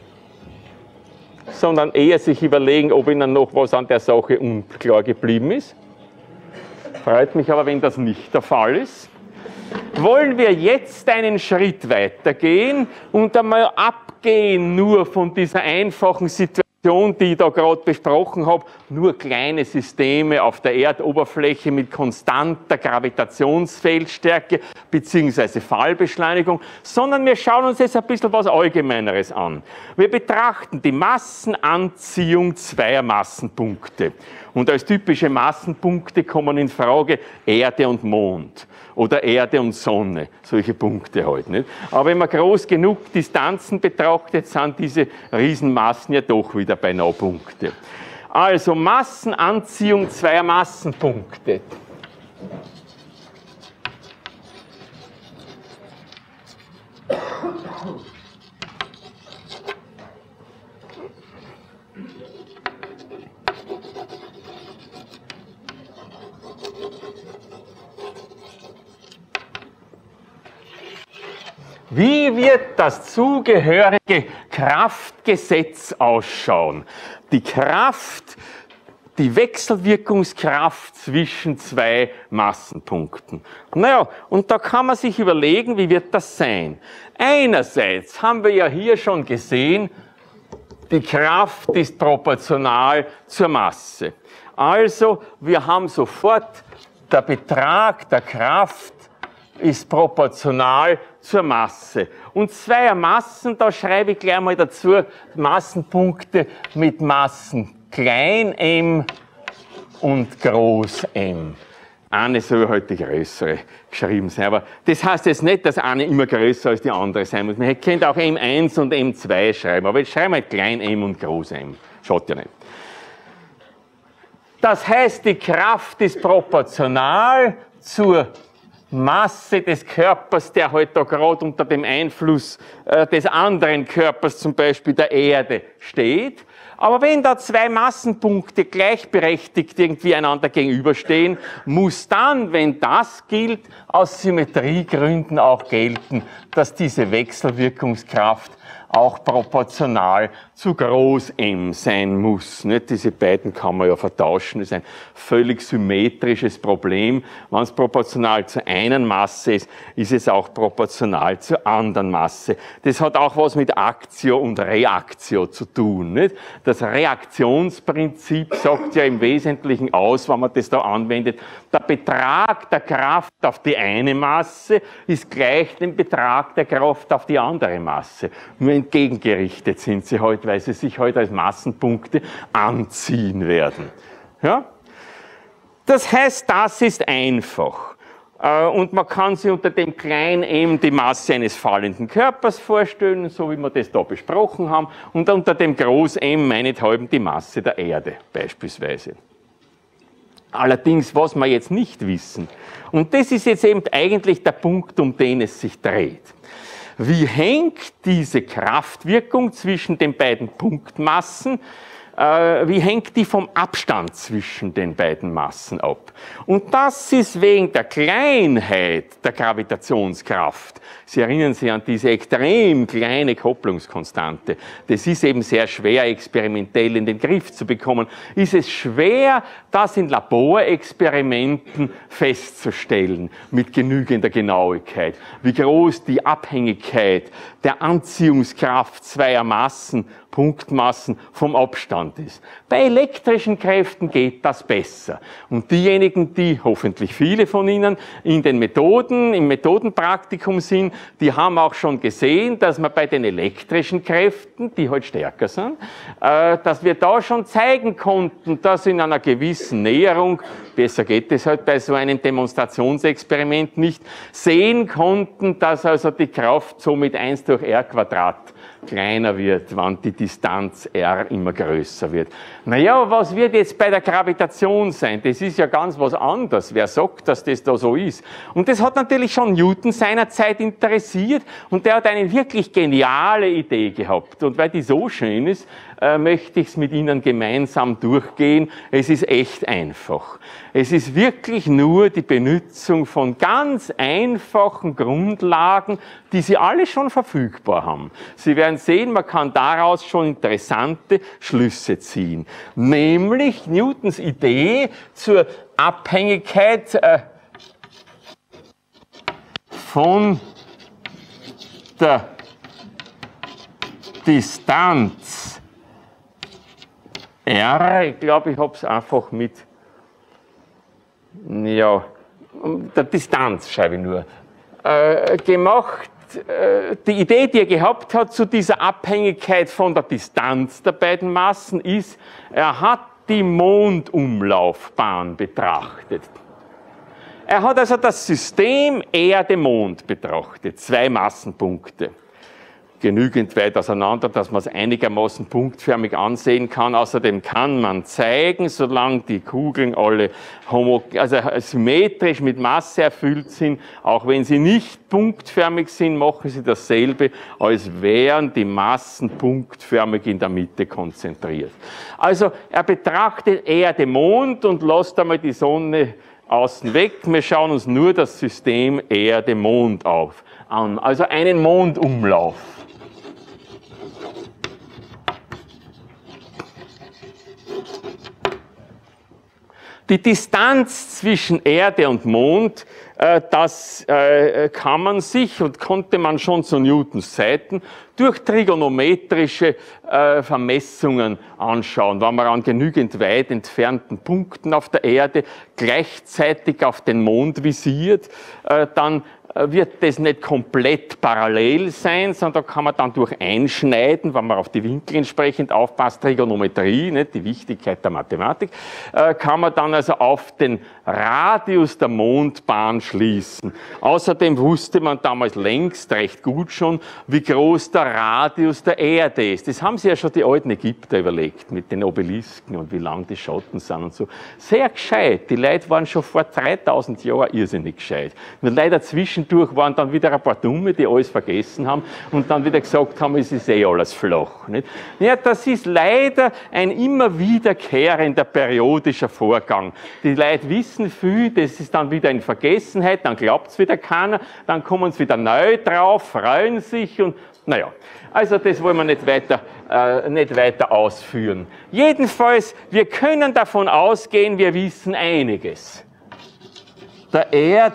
sondern eher sich überlegen, ob Ihnen noch was an der Sache unklar geblieben ist. Freut mich aber, wenn das nicht der Fall ist. Wollen wir jetzt einen Schritt weitergehen und einmal abgehen nur von dieser einfachen Situation, die ich da gerade besprochen habe, nur kleine Systeme auf der Erdoberfläche mit konstanter Gravitationsfeldstärke bzw. Fallbeschleunigung, sondern wir schauen uns jetzt ein bisschen was Allgemeineres an. Wir betrachten die Massenanziehung zweier Massenpunkte. Und als typische Massenpunkte kommen in Frage Erde und Mond oder Erde und Sonne, solche Punkte halt nicht. Aber wenn man groß genug Distanzen betrachtet, sind diese Riesenmassen ja doch wieder beinahe Punkte. Also Massenanziehung zweier Massenpunkte. Wie wird das zugehörige Kraftgesetz ausschauen? Die Kraft, die Wechselwirkungskraft zwischen zwei Massenpunkten. Naja, und da kann man sich überlegen, wie wird das sein? Einerseits haben wir ja hier schon gesehen, die Kraft ist proportional zur Masse. Also, wir haben sofort, der Betrag der Kraft ist proportional zur Masse. Und zweier Massen, da schreibe ich gleich mal dazu, Massenpunkte mit Massen klein m und groß m. Eine soll halt die größere geschrieben sein, aber das heißt jetzt nicht, dass eine immer größer als die andere sein muss. Man könnte auch M1 und M2 schreiben, aber jetzt schreiben wir halt klein m und groß m. Schaut ja nicht. Das heißt, die Kraft ist proportional zur Masse des Körpers, der halt da gerade unter dem Einfluss des anderen Körpers, zum Beispiel der Erde, steht. Aber wenn da zwei Massenpunkte gleichberechtigt irgendwie einander gegenüberstehen, muss dann, wenn das gilt, aus Symmetriegründen auch gelten, dass diese Wechselwirkungskraft auch proportional zu groß M sein muss. Nicht? Diese beiden kann man ja vertauschen. Das ist ein völlig symmetrisches Problem. Wenn es proportional zu einer Masse ist, ist es auch proportional zur anderen Masse. Das hat auch was mit Aktio und Reaktio zu tun. Nicht? Das Reaktionsprinzip sagt ja im Wesentlichen aus, wenn man das da anwendet, der Betrag der Kraft auf die eine Masse ist gleich dem Betrag der Kraft auf die andere Masse. Nur entgegengerichtet sind sie heute, weil sie sich heute als Massenpunkte anziehen werden. Ja? Das heißt, das ist einfach. Und man kann sich unter dem kleinen m die Masse eines fallenden Körpers vorstellen, so wie wir das da besprochen haben, und unter dem groß M meinethalben die Masse der Erde beispielsweise. Allerdings, was wir jetzt nicht wissen, und das ist jetzt eben eigentlich der Punkt, um den es sich dreht. Wie hängt diese Kraftwirkung zwischen den beiden Punktmassen, wie hängt die vom Abstand zwischen den beiden Massen ab? Und das ist wegen der Kleinheit der Gravitationskraft. Sie erinnern sich an diese extrem kleine Kopplungskonstante. Das ist eben sehr schwer experimentell in den Griff zu bekommen. Ist es schwer, das in Laborexperimenten festzustellen mit genügender Genauigkeit, wie groß die Abhängigkeit der Anziehungskraft zweier Massen, Punktmassen vom Abstand ist. Bei elektrischen Kräften geht das besser. Und diejenigen, die, hoffentlich viele von Ihnen, in den Methoden, im Methodenpraktikum sind, die haben auch schon gesehen, dass man bei den elektrischen Kräften, die halt stärker sind, dass wir da schon zeigen konnten, dass in einer gewissen Näherung, besser geht es halt bei so einem Demonstrationsexperiment nicht, sehen konnten, dass also die Kraft so mit 1 durch r² kleiner wird, wenn die Distanz r immer größer wird. Naja, was wird jetzt bei der Gravitation sein? Das ist ja ganz was anderes. Wer sagt, dass das da so ist? Und das hat natürlich schon Newton seinerzeit interessiert und der hat eine wirklich geniale Idee gehabt. Und weil die so schön ist, möchte ich es mit Ihnen gemeinsam durchgehen. Es ist echt einfach. Es ist wirklich nur die Benutzung von ganz einfachen Grundlagen, die Sie alle schon verfügbar haben. Sie werden sehen, man kann daraus schon interessante Schlüsse ziehen. Nämlich Newtons Idee zur Abhängigkeit von der Distanz R, ich glaube, ich habe es einfach mit, ja, der Distanz schreibe ich nur, gemacht. Die Idee, die er gehabt hat zu dieser Abhängigkeit von der Distanz der beiden Massen ist, er hat die Mondumlaufbahn betrachtet. Er hat also das System Erde-Mond betrachtet, zwei Massenpunkte. Genügend weit auseinander, dass man es einigermaßen punktförmig ansehen kann. Außerdem kann man zeigen, solange die Kugeln alle symmetrisch mit Masse erfüllt sind, auch wenn sie nicht punktförmig sind, machen sie dasselbe, als wären die Massen punktförmig in der Mitte konzentriert. Also er betrachtet Erde, Mond und lässt einmal die Sonne außen weg. Wir schauen uns nur das System Erde, Mond an. Also einen Mondumlauf. Die Distanz zwischen Erde und Mond, das kann man sich und konnte man schon zu Newtons Zeiten durch trigonometrische Vermessungen anschauen. Wenn man an genügend weit entfernten Punkten auf der Erde gleichzeitig auf den Mond visiert, dann wird das nicht komplett parallel sein, sondern da kann man dann durch Einschneiden, wenn man auf die Winkel entsprechend aufpasst, Trigonometrie, nicht, die Wichtigkeit der Mathematik, kann man dann also auf den Radius der Mondbahn schließen. Außerdem wusste man damals längst recht gut schon, wie groß der Radius der Erde ist. Das haben sich ja schon die alten Ägypter überlegt, mit den Obelisken und wie lang die Schatten sind und so. Sehr gescheit. Die Leute waren schon vor 3000 Jahren irrsinnig gescheit. Nur leider zwischendurch waren dann wieder ein paar Dumme, die alles vergessen haben und dann wieder gesagt haben, es ist eh alles flach. Nicht? Ja, das ist leider ein immer wiederkehrender periodischer Vorgang. Die Leute wissen viel, das ist dann wieder in Vergessenheit, dann glaubt es wieder keiner, dann kommen sie wieder neu drauf, freuen sich und naja, also das wollen wir nicht weiter ausführen. Jedenfalls, wir können davon ausgehen, wir wissen einiges. Der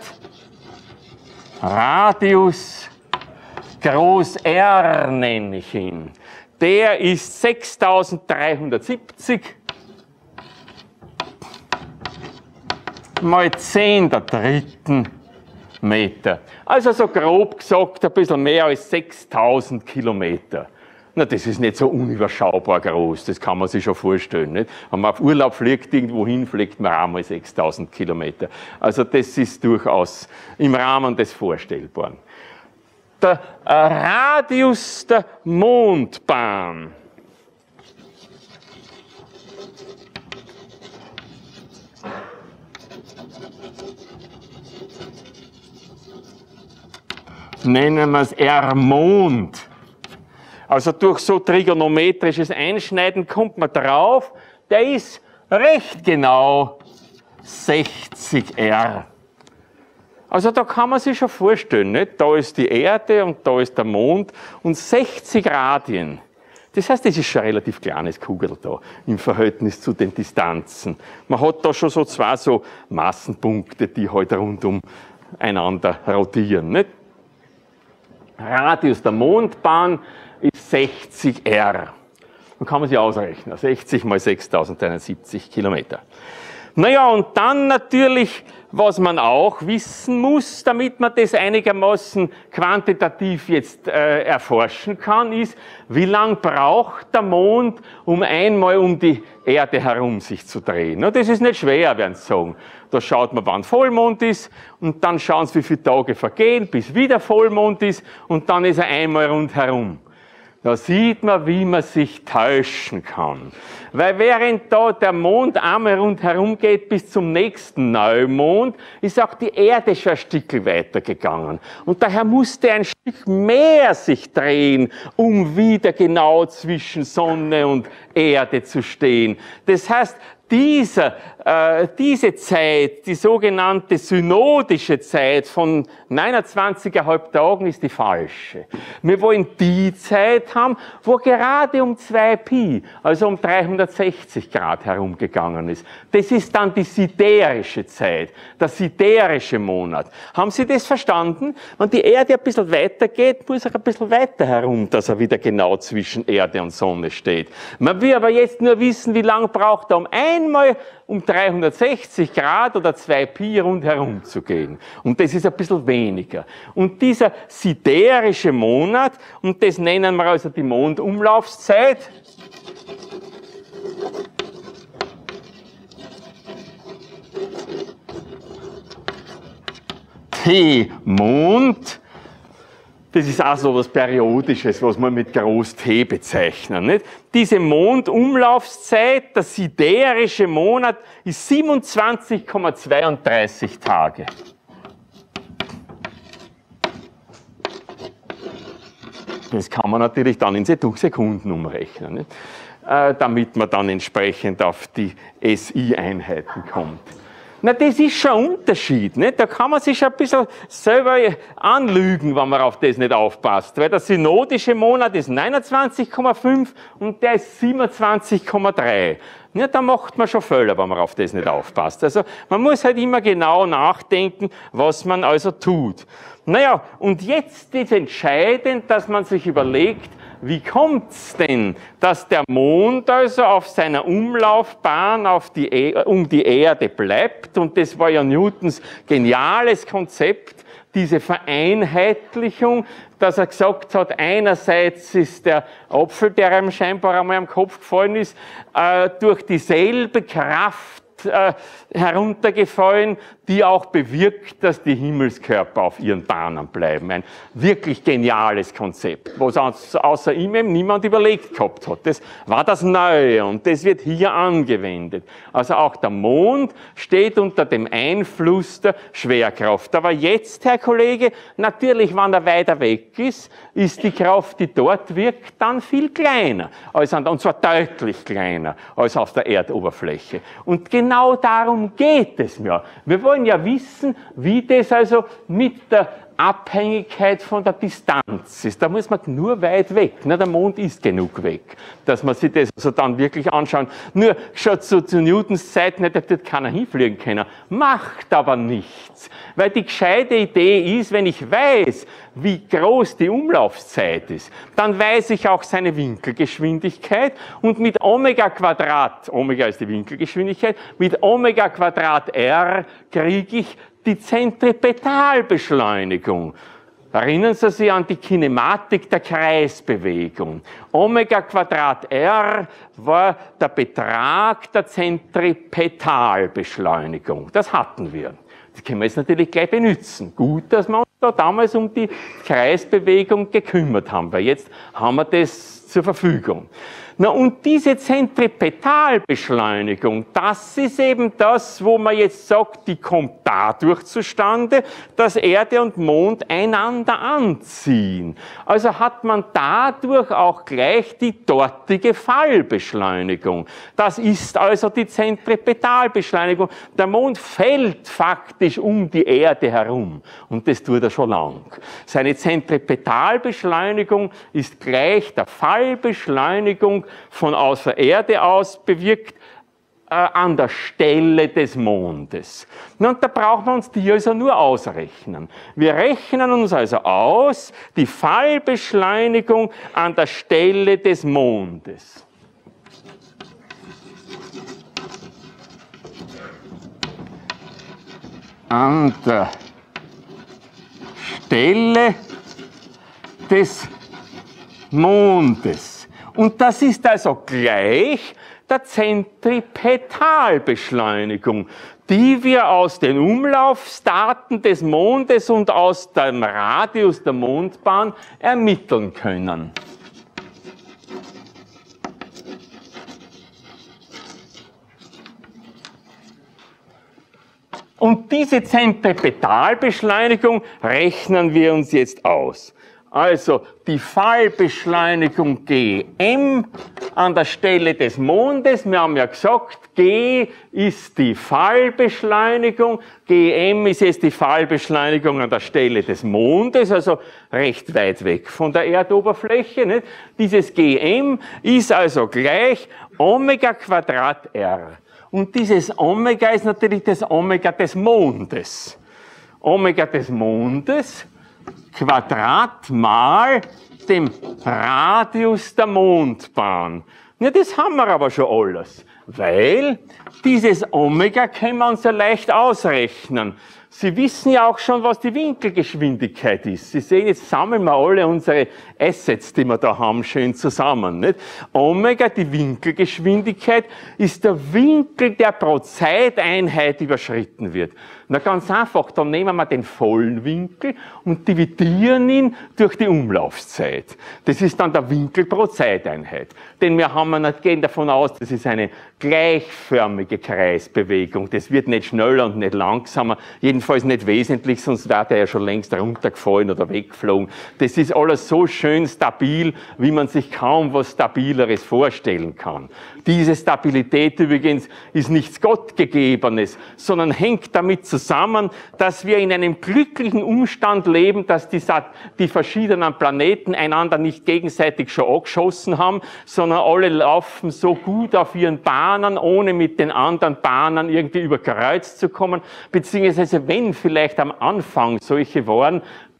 Erdradius, Groß R nenne ich ihn, der ist 6370 mal 10 der dritten Meter. Also so grob gesagt ein bisschen mehr als 6000 Kilometer. Na, das ist nicht so unüberschaubar groß, das kann man sich schon vorstellen. Nicht? Wenn man auf Urlaub fliegt, irgendwo hin, fliegt man auch mal 6000 Kilometer. Also das ist durchaus im Rahmen des Vorstellbaren. Der Radius der Mondbahn. Nennen wir es R-Mond. Also durch so trigonometrisches Einschneiden kommt man drauf, der ist recht genau 60 R. Also da kann man sich schon vorstellen, nicht? Da ist die Erde und da ist der Mond und 60 Radien. Das heißt, das ist schon ein relativ kleines Kugel da im Verhältnis zu den Distanzen. Man hat da schon so zwei so Massenpunkte, die halt rund umeinander rotieren, nicht? Radius der Mondbahn ist 60 R. Dann kann man sich ausrechnen. 60 mal 6071 Kilometer. Naja, und dann natürlich, was man auch wissen muss, damit man das einigermaßen quantitativ jetzt erforschen kann, ist, wie lang braucht der Mond, um einmal um die Erde herum sich zu drehen. Na, das ist nicht schwer, werden Sie sagen. Da schaut man, wann Vollmond ist und dann schauen Sie, wie viele Tage vergehen, bis wieder Vollmond ist und dann ist er einmal rundherum. Da sieht man, wie man sich täuschen kann. Weil während da der Mond einmal rundherum geht bis zum nächsten Neumond, ist auch die Erde schon ein Stück weitergegangen. Und daher musste ein Stück mehr sich drehen, um wieder genau zwischen Sonne und Erde zu stehen. Das heißt, diese Zeit, die sogenannte synodische Zeit von 29,5 Tagen ist die falsche. Wir wollen die Zeit haben, wo gerade um 2 Pi, also um 360 Grad herumgegangen ist. Das ist dann die siderische Zeit, der siderische Monat. Haben Sie das verstanden? Wenn die Erde ein bisschen weiter geht, muss er ein bisschen weiter herum, dass er wieder genau zwischen Erde und Sonne steht. Man will aber jetzt nur wissen, wie lange braucht er, um einmal um 360 Grad oder 2 Pi rundherum zu gehen. Und das ist ein bisschen weniger. Und dieser siderische Monat, und das nennen wir also die Mondumlaufszeit, T-Mond, das ist auch so was Periodisches, was wir mit Groß T bezeichnen. Nicht? Diese Mondumlaufszeit, der siderische Monat, ist 27,32 Tage. Das kann man natürlich dann in Sekunden umrechnen, nicht? Damit man dann entsprechend auf die SI-Einheiten kommt. Na, das ist schon ein Unterschied, nicht? Da kann man sich schon ein bisschen selber anlügen, wenn man auf das nicht aufpasst. Weil der synodische Monat ist 29,5 und der ist 27,3. Ja, da macht man schon Fehler, wenn man auf das nicht aufpasst. Also, man muss halt immer genau nachdenken, was man also tut. Naja, und jetzt ist entscheidend, dass man sich überlegt, wie kommt's denn, dass der Mond also auf seiner Umlaufbahn um die Erde bleibt? Und das war ja Newtons geniales Konzept, diese Vereinheitlichung, dass er gesagt hat, einerseits ist der Apfel, der ihm scheinbar einmal am Kopf gefallen ist, durch dieselbe Kraft heruntergefallen, die auch bewirkt, dass die Himmelskörper auf ihren Bahnen bleiben. Ein wirklich geniales Konzept, was außer ihm eben niemand überlegt gehabt hat. Das war das Neue und das wird hier angewendet. Also auch der Mond steht unter dem Einfluss der Schwerkraft. Aber jetzt, Herr Kollege, natürlich, wenn er weiter weg ist, ist die Kraft, die dort wirkt, dann viel kleiner, und zwar deutlich kleiner als auf der Erdoberfläche. Und genau darum geht es mir. Wir wollen ja wissen, wie das also mit der Abhängigkeit von der Distanz ist. Da muss man nur weit weg. Na, der Mond ist genug weg, dass man sich das also dann wirklich anschauen. Nur schon zu Newtons Zeit, da wird keiner hinfliegen können. Macht aber nichts. Weil die gescheite Idee ist, wenn ich weiß, wie groß die Umlaufzeit ist, dann weiß ich auch seine Winkelgeschwindigkeit und mit Omega Quadrat, Omega ist die Winkelgeschwindigkeit, mit Omega Quadrat r kriege ich die Zentripetalbeschleunigung. Erinnern Sie sich an die Kinematik der Kreisbewegung. Omega Quadrat r war der Betrag der Zentripetalbeschleunigung. Das hatten wir. Das können wir jetzt natürlich gleich benutzen. Gut, dass wir uns da damals um die Kreisbewegung gekümmert haben, weil jetzt haben wir das zur Verfügung. Na, und diese Zentripetalbeschleunigung, das ist eben das, wo man jetzt sagt, die kommt dadurch zustande, dass Erde und Mond einander anziehen. Also hat man dadurch auch gleich die dortige Fallbeschleunigung. Das ist also die Zentripetalbeschleunigung. Der Mond fällt faktisch um die Erde herum und das tut er schon lang. Seine Zentripetalbeschleunigung ist gleich der Fallbeschleunigung von außer Erde aus bewirkt an der Stelle des Mondes. Und da brauchen wir uns die also nur ausrechnen. Wir rechnen uns also aus die Fallbeschleunigung an der Stelle des Mondes. An der Stelle des Mondes. Und das ist also gleich der Zentripetalbeschleunigung, die wir aus den Umlaufsdaten des Mondes und aus dem Radius der Mondbahn ermitteln können. Und diese Zentripetalbeschleunigung rechnen wir uns jetzt aus. Also die Fallbeschleunigung Gm an der Stelle des Mondes. Wir haben ja gesagt, G ist die Fallbeschleunigung, Gm ist jetzt die Fallbeschleunigung an der Stelle des Mondes, also recht weit weg von der Erdoberfläche. Nicht? Dieses Gm ist also gleich Omega Quadrat r. Und dieses Omega ist natürlich das Omega des Mondes. Omega des Mondes Quadrat mal dem Radius der Mondbahn. Ja, das haben wir aber schon alles, weil dieses Omega können wir uns ja leicht ausrechnen. Sie wissen ja auch schon, was die Winkelgeschwindigkeit ist. Sie sehen, jetzt sammeln wir alle unsere Assets, die wir da haben, schön zusammen. Nicht? Omega, die Winkelgeschwindigkeit, ist der Winkel, der pro Zeiteinheit überschritten wird. Na ganz einfach, dann nehmen wir den vollen Winkel und dividieren ihn durch die Umlaufszeit. Das ist dann der Winkel pro Zeiteinheit. Denn gehen davon aus, das ist eine gleichförmige Kreisbewegung. Das wird nicht schneller und nicht langsamer, jedenfalls nicht wesentlich, sonst wäre der ja schon längst runtergefallen oder weggeflogen. Das ist alles so schön stabil, wie man sich kaum was Stabileres vorstellen kann. Diese Stabilität übrigens ist nichts Gottgegebenes, sondern hängt damit zusammen, dass wir in einem glücklichen Umstand leben, dass die verschiedenen Planeten einander nicht gegenseitig schon angeschossen haben, sondern alle laufen so gut auf ihren Bahnen, ohne mit den anderen Bahnen irgendwie überkreuzt zu kommen, beziehungsweise wenn vielleicht am Anfang solche waren,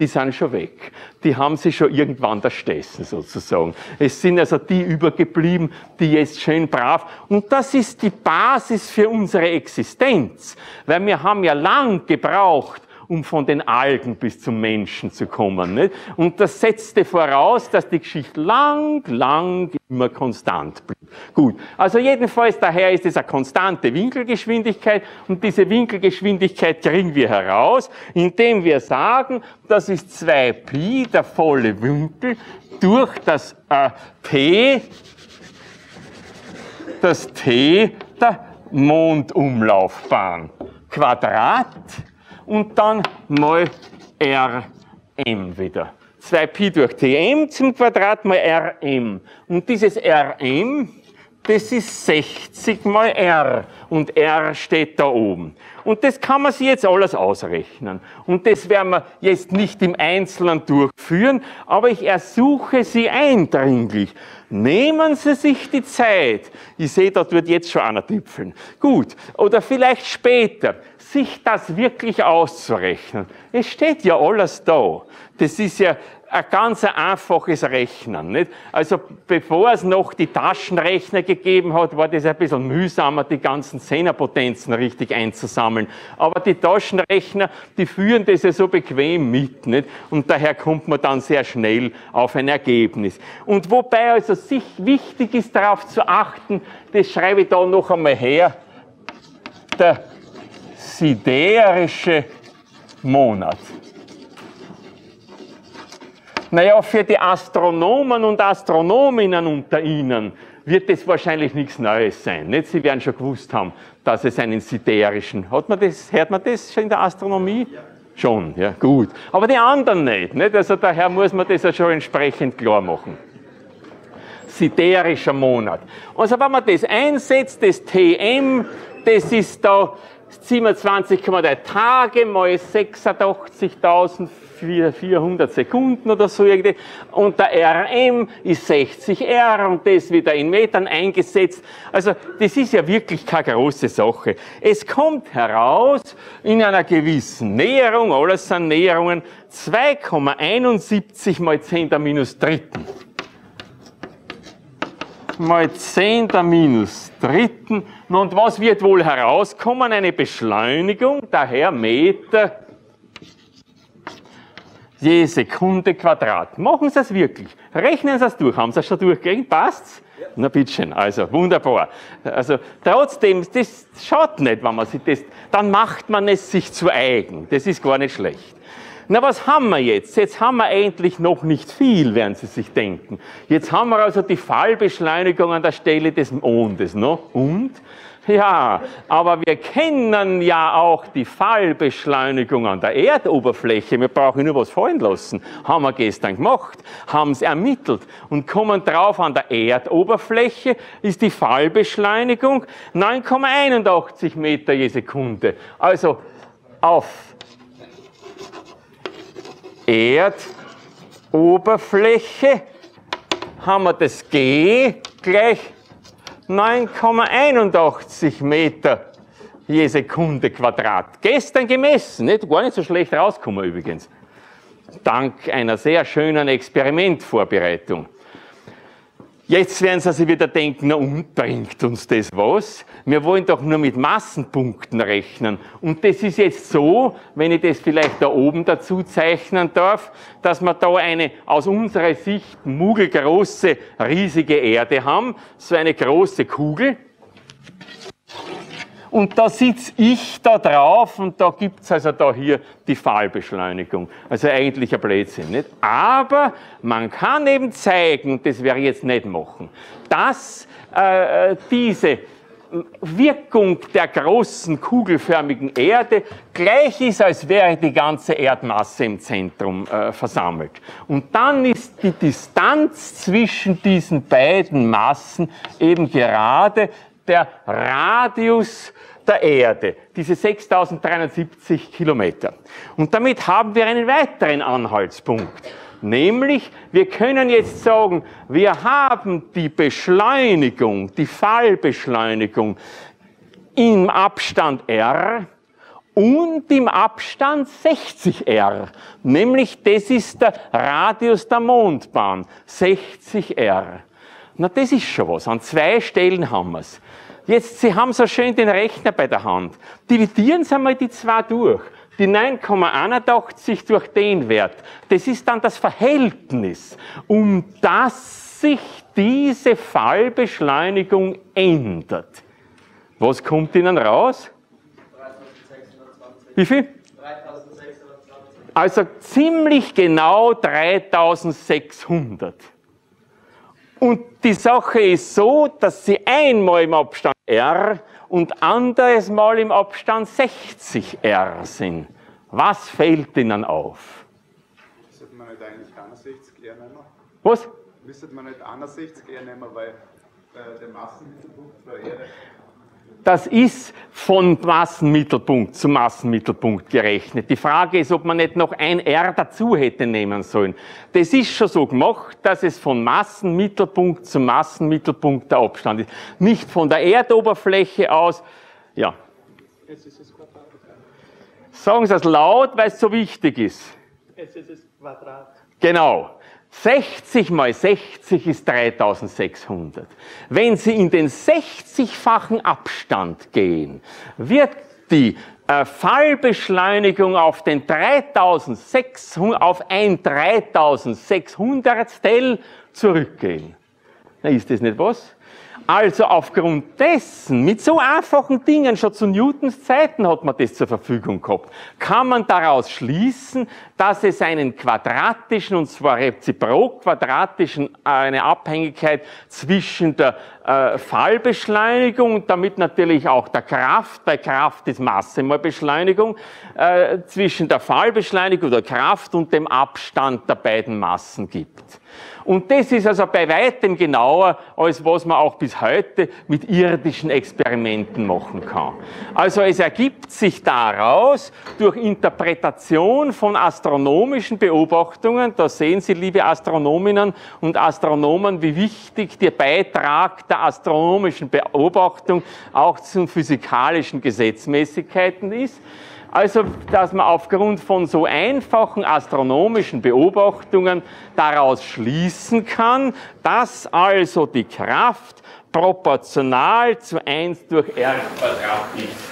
die sind schon weg. Die haben sie schon irgendwann erstessen, sozusagen. Es sind also die übergeblieben, die jetzt schön brav. Und das ist die Basis für unsere Existenz. Weil wir haben ja lang gebraucht, um von den Algen bis zum Menschen zu kommen. Nicht? Und das setzte voraus, dass die Geschichte lang immer konstant blieb. Gut, also jedenfalls daher ist es eine konstante Winkelgeschwindigkeit und diese Winkelgeschwindigkeit kriegen wir heraus, indem wir sagen, das ist 2π, der volle Winkel, durch das T der Mondumlaufbahn Quadrat und dann mal Rm wieder. 2π durch Tm zum Quadrat mal Rm. Und dieses Rm, das ist 60 mal R. Und R steht da oben. Und das kann man sich jetzt alles ausrechnen. Und das werden wir jetzt nicht im Einzelnen durchführen, aber ich ersuche Sie eindringlich. Nehmen Sie sich die Zeit. Ich sehe, dort wird jetzt schon einer tüpfeln. Gut. Oder vielleicht später, sich das wirklich auszurechnen. Es steht ja alles da. Das ist ja ein ganz einfaches Rechnen. Nicht? Also bevor es noch die Taschenrechner gegeben hat, war das ein bisschen mühsamer, die ganzen Zehnerpotenzen richtig einzusammeln. Aber die Taschenrechner, die führen das ja so bequem mit. Nicht? Und daher kommt man dann sehr schnell auf ein Ergebnis. Und wobei also sich wichtig ist, darauf zu achten, das schreibe ich da noch einmal her, der siderische Monat. Naja, für die Astronomen und Astronominnen unter Ihnen wird das wahrscheinlich nichts Neues sein. Nicht? Sie werden schon gewusst haben, dass es einen siderischen... hört man das schon in der Astronomie? Ja. Schon, ja, gut. Aber die anderen nicht. Also daher muss man das ja schon entsprechend klar machen. Siderischer Monat. Also wenn man das einsetzt, das Tm, das ist da 27,3 Tage mal 86.400 Sekunden oder so irgendwie. Und der Rm ist 60 R und das wieder in Metern eingesetzt. Also das ist ja wirklich keine große Sache. Es kommt heraus in einer gewissen Näherung, alles sind Näherungen, 2,71 mal 10 der minus dritten. Mal 10 der minus dritten. Und was wird wohl herauskommen? Eine Beschleunigung, daher Meter je Sekunde Quadrat. Machen Sie es wirklich. Rechnen Sie es durch. Haben Sie es schon durchgekriegt? Passt's? Ja. Na bitteschön. Also wunderbar. Also trotzdem, das schaut nicht, wenn man sich das, dann macht man es sich zu eigen. Das ist gar nicht schlecht. Na, was haben wir jetzt? Jetzt haben wir eigentlich noch nicht viel, werden Sie sich denken. Jetzt haben wir also die Fallbeschleunigung an der Stelle des Mondes, no? Und? Ja, aber wir kennen ja auch die Fallbeschleunigung an der Erdoberfläche. Wir brauchen nur was fallen lassen. Haben wir gestern gemacht, haben es ermittelt und kommen drauf, an der Erdoberfläche ist die Fallbeschleunigung 9,81 Meter je Sekunde. Also auf Erdoberfläche haben wir das G gleich 9,81 Meter je Sekunde Quadrat. Gestern gemessen, nicht? Gar nicht so schlecht rausgekommen übrigens. Dank einer sehr schönen Experimentvorbereitung. Jetzt werden Sie sich wieder denken, na und, bringt uns das was? Wir wollen doch nur mit Massenpunkten rechnen. Und das ist jetzt so, wenn ich das vielleicht da oben dazu zeichnen darf, dass wir da eine aus unserer Sicht mugelgroße, riesige Erde haben, so eine große Kugel. Und da sitze ich da drauf und da gibt's also da hier die Fallbeschleunigung. Also eigentlich ein Blödsinn, nicht? Aber man kann eben zeigen, das werde ich jetzt nicht machen, dass diese Wirkung der großen kugelförmigen Erde gleich ist, als wäre die ganze Erdmasse im Zentrum versammelt. Und dann ist die Distanz zwischen diesen beiden Massen eben gerade der Radius der Erde, diese 6.370 Kilometer. Und damit haben wir einen weiteren Anhaltspunkt. Nämlich, wir können jetzt sagen, wir haben die Beschleunigung, die Fallbeschleunigung im Abstand r und im Abstand 60 r. Nämlich das ist der Radius der Mondbahn, 60 r. Na, das ist schon was. An 2 Stellen haben wir es. Jetzt, Sie haben so schön den Rechner bei der Hand. Dividieren Sie einmal die 2 durch. Die 9,81 durch den Wert. Das ist dann das Verhältnis, um das sich diese Fallbeschleunigung ändert. Was kommt Ihnen raus? 3620. Wie viel? 3620. Also ziemlich genau 3600. Und die Sache ist so, dass Sie einmal im Abstand r und anderes Mal im Abstand 60 r sind. Was fällt Ihnen auf? Müsste man nicht eigentlich 61 r nehmen? Was? Müsste man nicht 61 r nehmen, weil der Massenmittelpunkt von der Erde... Das ist von Massenmittelpunkt zu Massenmittelpunkt gerechnet. Die Frage ist, ob man nicht noch ein R dazu hätte nehmen sollen. Das ist schon so gemacht, dass es von Massenmittelpunkt zu Massenmittelpunkt der Abstand ist. Nicht von der Erdoberfläche aus. Ja. Es ist das Quadrat. Sagen Sie es laut, weil es so wichtig ist. Es ist das Quadrat. Genau. 60 mal 60 ist 3600. Wenn Sie in den 60-fachen Abstand gehen, wird die Fallbeschleunigung auf den 3600, auf ein 3600stel zurückgehen. Na, ist das nicht was? Also aufgrund dessen, mit so einfachen Dingen, schon zu Newtons Zeiten hat man das zur Verfügung gehabt, kann man daraus schließen, dass es einen quadratischen, und zwar reziprok quadratischen, eine Abhängigkeit zwischen der Fallbeschleunigung und damit natürlich auch der Kraft, bei Kraft ist Masse mal Beschleunigung, zwischen der Fallbeschleunigung oder Kraft und dem Abstand der beiden Massen gibt. Und das ist also bei weitem genauer, als was man auch bis heute mit irdischen Experimenten machen kann. Also es ergibt sich daraus, durch Interpretation von astronomischen Beobachtungen, da sehen Sie, liebe Astronominnen und Astronomen, wie wichtig der Beitrag der astronomischen Beobachtung auch zu physikalischen Gesetzmäßigkeiten ist. Also, dass man aufgrund von so einfachen astronomischen Beobachtungen daraus schließen kann, dass also die Kraft proportional zu 1 durch r² ist.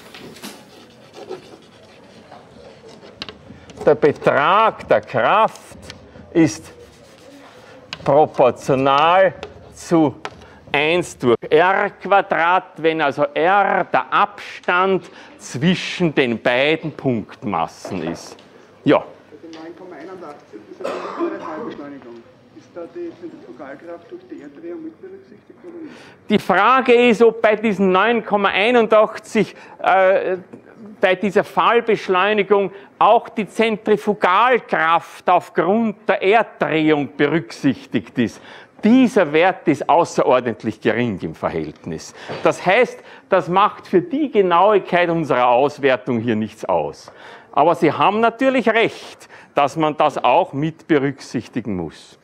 Der Betrag der Kraft ist proportional zu 1 durch r², wenn also r der Abstand zwischen den beiden Punktmassen ist. Ja. Die 9,81 ist eine mittlere Fallbeschleunigung. Ist da die Zentrifugalkraft durch die Erddrehung mit berücksichtigt oder nicht? Die Frage ist, ob bei diesen 9,81 bei dieser Fallbeschleunigung auch die Zentrifugalkraft aufgrund der Erddrehung berücksichtigt ist. Dieser Wert ist außerordentlich gering im Verhältnis. Das heißt, das macht für die Genauigkeit unserer Auswertung hier nichts aus. Aber Sie haben natürlich recht, dass man das auch mit berücksichtigen muss.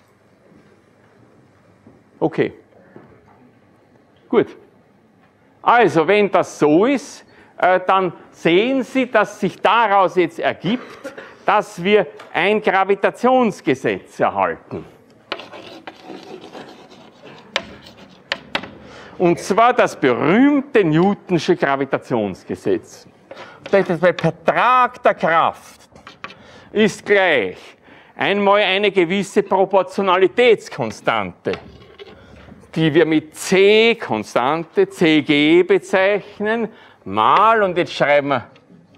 Okay. Gut. Also, wenn das so ist, dann sehen Sie, dass sich daraus jetzt ergibt, dass wir ein Gravitationsgesetz erhalten. Und zwar das berühmte Newtonsche Gravitationsgesetz. Der Betrag der Kraft ist gleich einmal eine gewisse Proportionalitätskonstante, die wir mit C-Konstante, CG bezeichnen, mal, und jetzt schreiben wir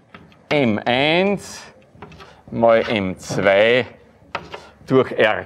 M1 mal M2 durch R².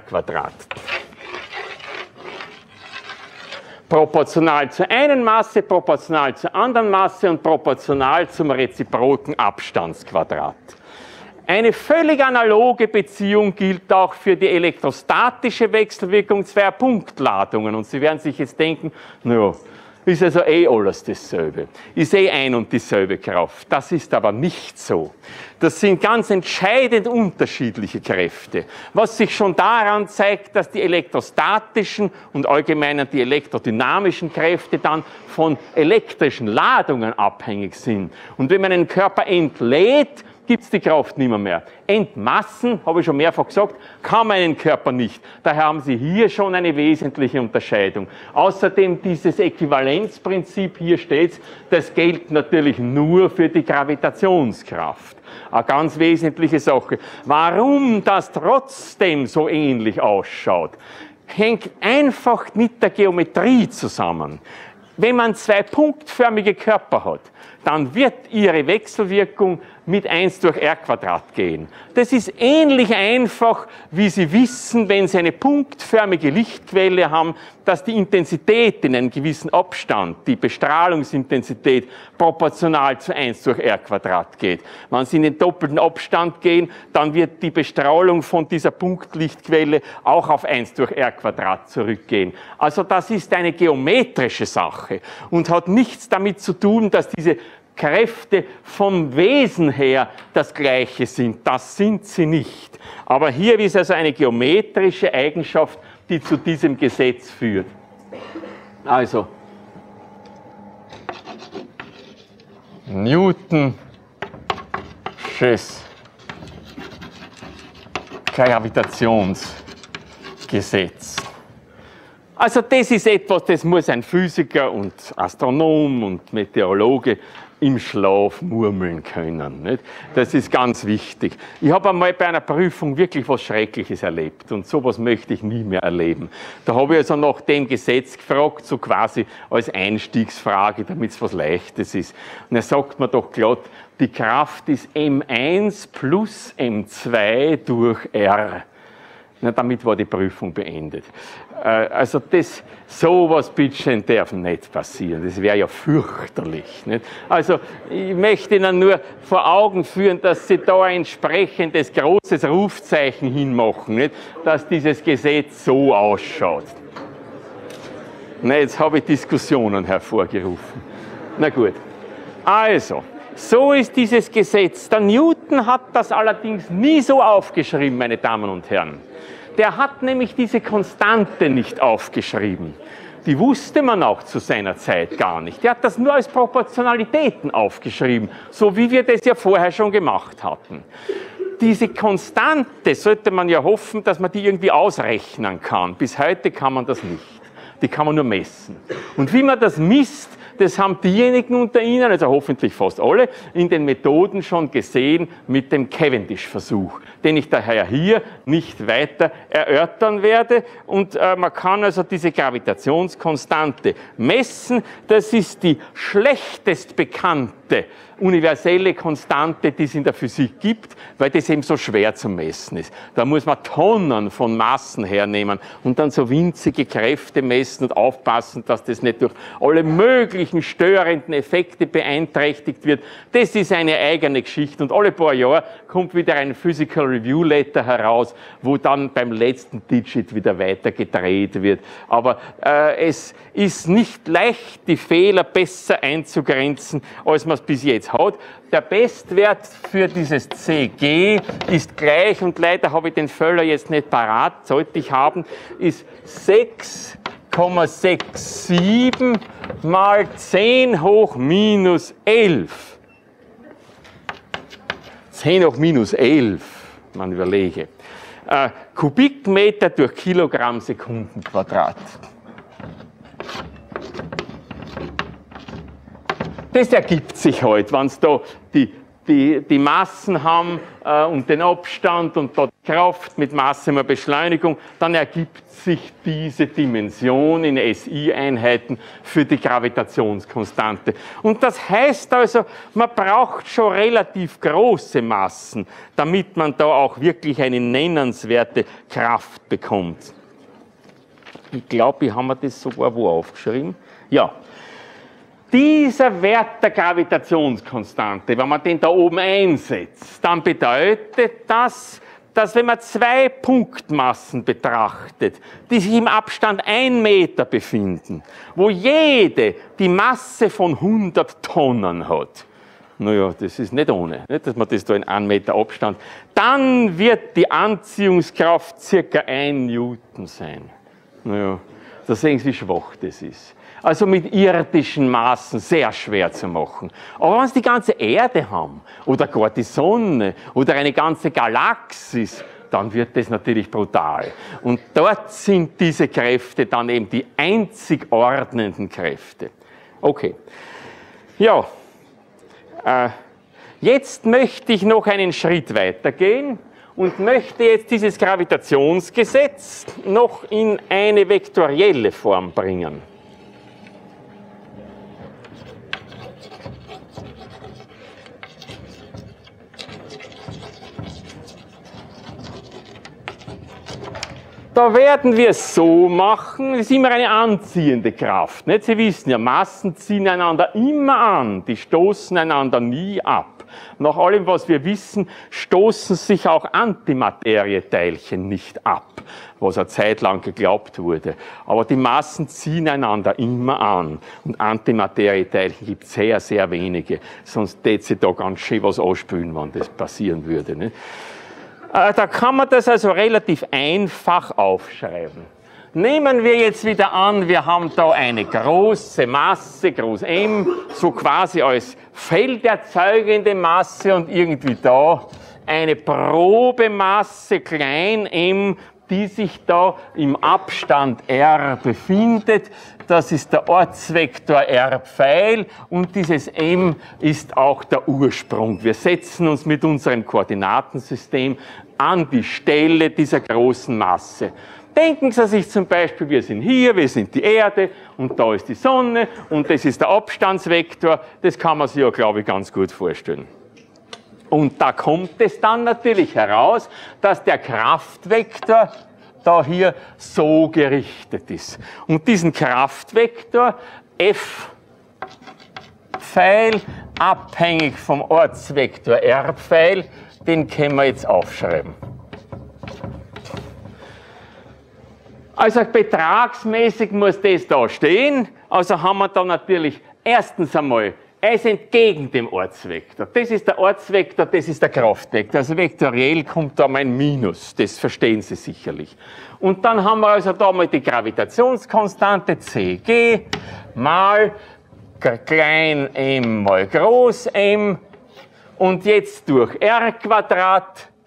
Proportional zur einen Masse, proportional zur anderen Masse und proportional zum reziproken Abstandsquadrat. Eine völlig analoge Beziehung gilt auch für die elektrostatische Wechselwirkung zweier Punktladungen. Und Sie werden sich jetzt denken, naja, Ist also eh alles dasselbe. Ist eh ein und dieselbe Kraft. Das ist aber nicht so. Das sind ganz entscheidend unterschiedliche Kräfte, was sich schon daran zeigt, dass die elektrostatischen und allgemein die elektrodynamischen Kräfte dann von elektrischen Ladungen abhängig sind. Und wenn man einen Körper entlädt, gibt es die Kraft nicht mehr. Entmassen, habe ich schon mehrfach gesagt, kann man einen Körper nicht. Daher haben Sie hier schon eine wesentliche Unterscheidung. Außerdem dieses Äquivalenzprinzip, hier steht es, das gilt natürlich nur für die Gravitationskraft. Eine ganz wesentliche Sache. Warum das trotzdem so ähnlich ausschaut, hängt einfach mit der Geometrie zusammen. Wenn man zwei punktförmige Körper hat, dann wird ihre Wechselwirkung mit 1 durch r² gehen. Das ist ähnlich einfach, wie Sie wissen, wenn Sie eine punktförmige Lichtquelle haben, dass die Intensität in einem gewissen Abstand, die Bestrahlungsintensität, proportional zu 1 durch r² geht. Wenn Sie in den doppelten Abstand gehen, dann wird die Bestrahlung von dieser Punktlichtquelle auch auf 1 durch r² zurückgehen. Also das ist eine geometrische Sache und hat nichts damit zu tun, dass diese Kräfte vom Wesen her das Gleiche sind. Das sind sie nicht. Aber hier ist also eine geometrische Eigenschaft, die zu diesem Gesetz führt. Also, Newtonsches Gravitationsgesetz. Also das ist etwas, das muss ein Physiker und Astronom und Meteorologe im Schlaf murmeln können. Nicht? Das ist ganz wichtig. Ich habe einmal bei einer Prüfung wirklich was Schreckliches erlebt und sowas möchte ich nie mehr erleben. Da habe ich also nach dem Gesetz gefragt, so quasi als Einstiegsfrage, damit es was Leichtes ist. Und er sagt mir doch glatt, die Kraft ist M1 plus M2 durch R. Na, damit war die Prüfung beendet. Also sowas bitteschön darf nicht passieren. Das wäre ja fürchterlich. Nicht? Also ich möchte Ihnen nur vor Augen führen, dass Sie da ein entsprechendes großes Rufzeichen hinmachen, nicht? Dass dieses Gesetz so ausschaut. Na, jetzt habe ich Diskussionen hervorgerufen. Na gut. Also, so ist dieses Gesetz. Der Newton hat das allerdings nie so aufgeschrieben, meine Damen und Herren. Der hat nämlich diese Konstante nicht aufgeschrieben. Die wusste man auch zu seiner Zeit gar nicht. Der hat das nur als Proportionalitäten aufgeschrieben, so wie wir das ja vorher schon gemacht hatten. Diese Konstante sollte man ja hoffen, dass man die irgendwie ausrechnen kann. Bis heute kann man das nicht. Die kann man nur messen. Und wie man das misst, das haben diejenigen unter Ihnen, also hoffentlich fast alle, in den Methoden schon gesehen mit dem Cavendish-Versuch, den ich daher hier nicht weiter erörtern werde. Und man kann also diese Gravitationskonstante messen. Das ist die schlechtest bekannte universelle Konstante, die es in der Physik gibt, weil das eben so schwer zu messen ist. Da muss man Tonnen von Massen hernehmen und dann so winzige Kräfte messen und aufpassen, dass das nicht durch alle möglichen störenden Effekte beeinträchtigt wird. Das ist eine eigene Geschichte und alle paar Jahre kommt wieder ein Physical Review Letter heraus, wo dann beim letzten Digit wieder weiter gedreht wird. Aber es ist nicht leicht, die Fehler besser einzugrenzen, als man es bis jetzt hat. Der Bestwert für dieses CG ist gleich, und leider habe ich den Völler jetzt nicht parat, sollte ich haben, ist 6,67 mal 10 hoch minus 11. 10 hoch minus 11, man überlege. Kubikmeter durch Kilogramm Sekundenquadrat. Das ergibt sich halt, wenn Sie da die Massen haben und den Abstand und da die Kraft mit Masse mal Beschleunigung, dann ergibt sich diese Dimension in SI-Einheiten für die Gravitationskonstante. Und das heißt also, man braucht schon relativ große Massen, damit man da auch wirklich eine nennenswerte Kraft bekommt. Ich glaube, ich habe mir das sogar wo aufgeschrieben. Ja. Dieser Wert der Gravitationskonstante, wenn man den da oben einsetzt, dann bedeutet das, dass wenn man 2 Punktmassen betrachtet, die sich im Abstand 1 Meter befinden, wo jede die Masse von 100 Tonnen hat, naja, das ist nicht ohne, nicht, dass man das da in 1 Meter Abstand, dann wird die Anziehungskraft ca. 1 Newton sein. Naja, da sehen Sie, wie schwach das ist. Also mit irdischen Maßen sehr schwer zu machen. Aber wenn Sie die ganze Erde haben, oder gar die Sonne, oder eine ganze Galaxis, dann wird das natürlich brutal. Und dort sind diese Kräfte dann eben die einzig ordnenden Kräfte. Okay. Ja, jetzt möchte ich noch einen Schritt weitergehen und möchte jetzt dieses Gravitationsgesetz noch in eine vektorielle Form bringen. Da werden wir es so machen, es ist immer eine anziehende Kraft. Nicht? Sie wissen ja, Massen ziehen einander immer an, die stoßen einander nie ab. Nach allem, was wir wissen, stoßen sich auch Antimaterieteilchen nicht ab, was eine Zeit lang geglaubt wurde. Aber die Massen ziehen einander immer an. Und Antimaterieteilchen gibt es sehr, sehr wenige. Sonst täte sich da ganz schön was anspülen, wenn das passieren würde. Nicht? Da kann man das also relativ einfach aufschreiben. Nehmen wir jetzt wieder an, wir haben da eine große Masse, groß M, so quasi als felderzeugende Masse und irgendwie da eine Probemasse, klein m, die sich da im Abstand r befindet. Das ist der Ortsvektor r-Pfeil und dieses m ist auch der Ursprung. Wir setzen uns mit unserem Koordinatensystem an die Stelle dieser großen Masse. Denken Sie sich zum Beispiel, wir sind hier, wir sind die Erde und da ist die Sonne und das ist der Abstandsvektor. Das kann man sich ja, glaube ich, ganz gut vorstellen. Und da kommt es dann natürlich heraus, dass der Kraftvektor da hier so gerichtet ist. Und diesen Kraftvektor F-Pfeil, abhängig vom Ortsvektor R-Pfeil, den können wir jetzt aufschreiben. Also betragsmäßig muss das da stehen. Also haben wir da natürlich erstens einmal, er ist entgegen dem Ortsvektor. Das ist der Ortsvektor, das ist der Kraftvektor. Also vektoriell kommt da mal ein Minus, das verstehen Sie sicherlich. Und dann haben wir also da mal die Gravitationskonstante Cg mal klein m mal groß m und jetzt durch r²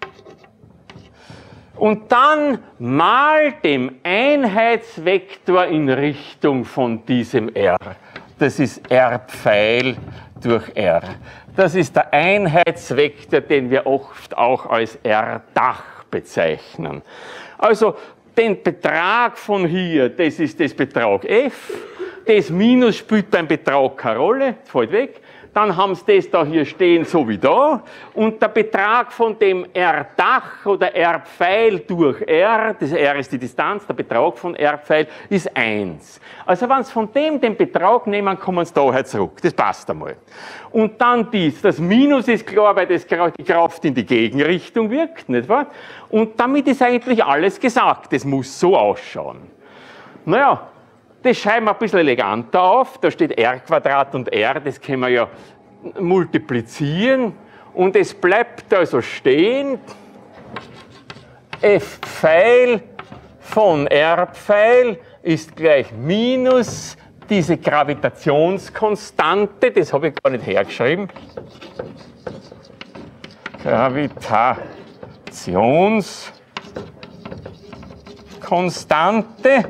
und dann mal dem Einheitsvektor in Richtung von diesem r. Das ist r-Pfeil durch r. Das ist der Einheitsvektor, den wir oft auch als r-Dach bezeichnen. Also den Betrag von hier, das ist das Betrag f. Das Minus spielt beim Betrag keine Rolle, fällt weg. Dann haben Sie das da hier stehen, so wie da. Und der Betrag von dem R-Dach oder R-Pfeil durch R, das R ist die Distanz, der Betrag von R-Pfeil ist 1. Also wenn Sie von dem den Betrag nehmen, kommen Sie daher zurück. Das passt einmal. Und dann das Minus ist klar, weil das die Kraft in die Gegenrichtung wirkt, nicht wahr? Und damit ist eigentlich alles gesagt. Das muss so ausschauen. Naja, das schreiben wir ein bisschen eleganter auf. Da steht r² und r, das können wir ja multiplizieren. Und es bleibt also stehen, f-Pfeil von r-Pfeil ist gleich minus diese Gravitationskonstante, das habe ich gar nicht hergeschrieben. Gravitationskonstante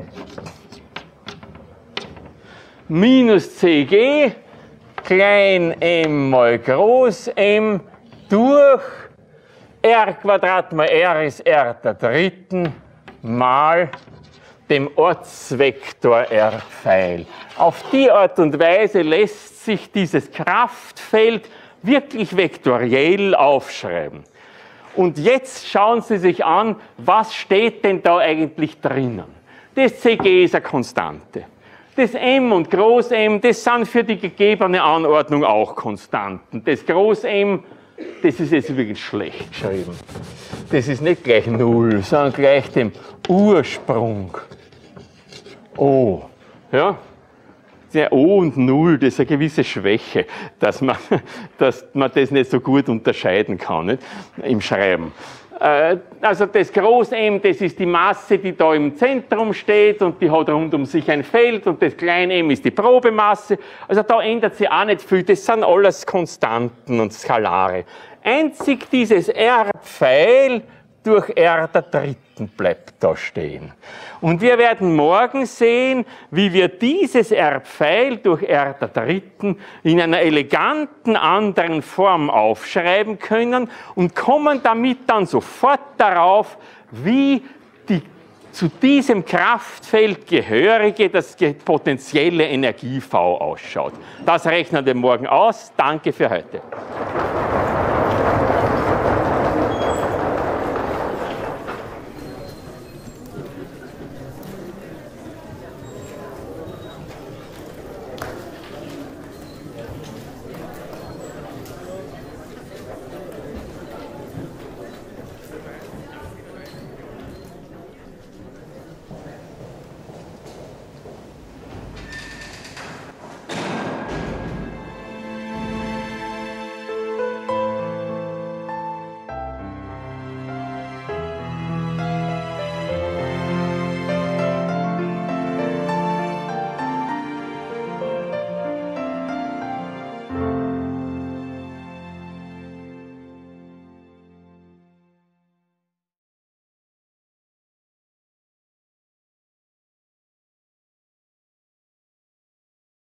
minus Cg, klein m mal groß m, durch r² mal r ist r der dritten, mal dem Ortsvektor r-Pfeil. Auf die Art und Weise lässt sich dieses Kraftfeld wirklich vektoriell aufschreiben. Und jetzt schauen Sie sich an, was steht denn da eigentlich drinnen? Das Cg ist eine Konstante. Das M und Groß-M, das sind für die gegebene Anordnung auch Konstanten. Das Groß-M das ist jetzt übrigens schlecht geschrieben. Das ist nicht gleich 0, sondern gleich dem Ursprung. O. Ja? Der O und 0, das ist eine gewisse Schwäche, dass man das nicht so gut unterscheiden kann, nicht? Im Schreiben. Also das Groß-M, das ist die Masse, die da im Zentrum steht und die hat rund um sich ein Feld und das Klein-m ist die Probemasse. Also da ändert sich auch nicht viel, das sind alles Konstanten und Skalare. Einzig dieses R-Pfeil durch R der Dritten bleibt da stehen. Und wir werden morgen sehen, wie wir dieses R-Pfeil durch R der Dritten in einer eleganten anderen Form aufschreiben können und kommen damit dann sofort darauf, wie die zu diesem Kraftfeld gehörige, das potenzielle Energie V ausschaut. Das rechnen wir morgen aus. Danke für heute.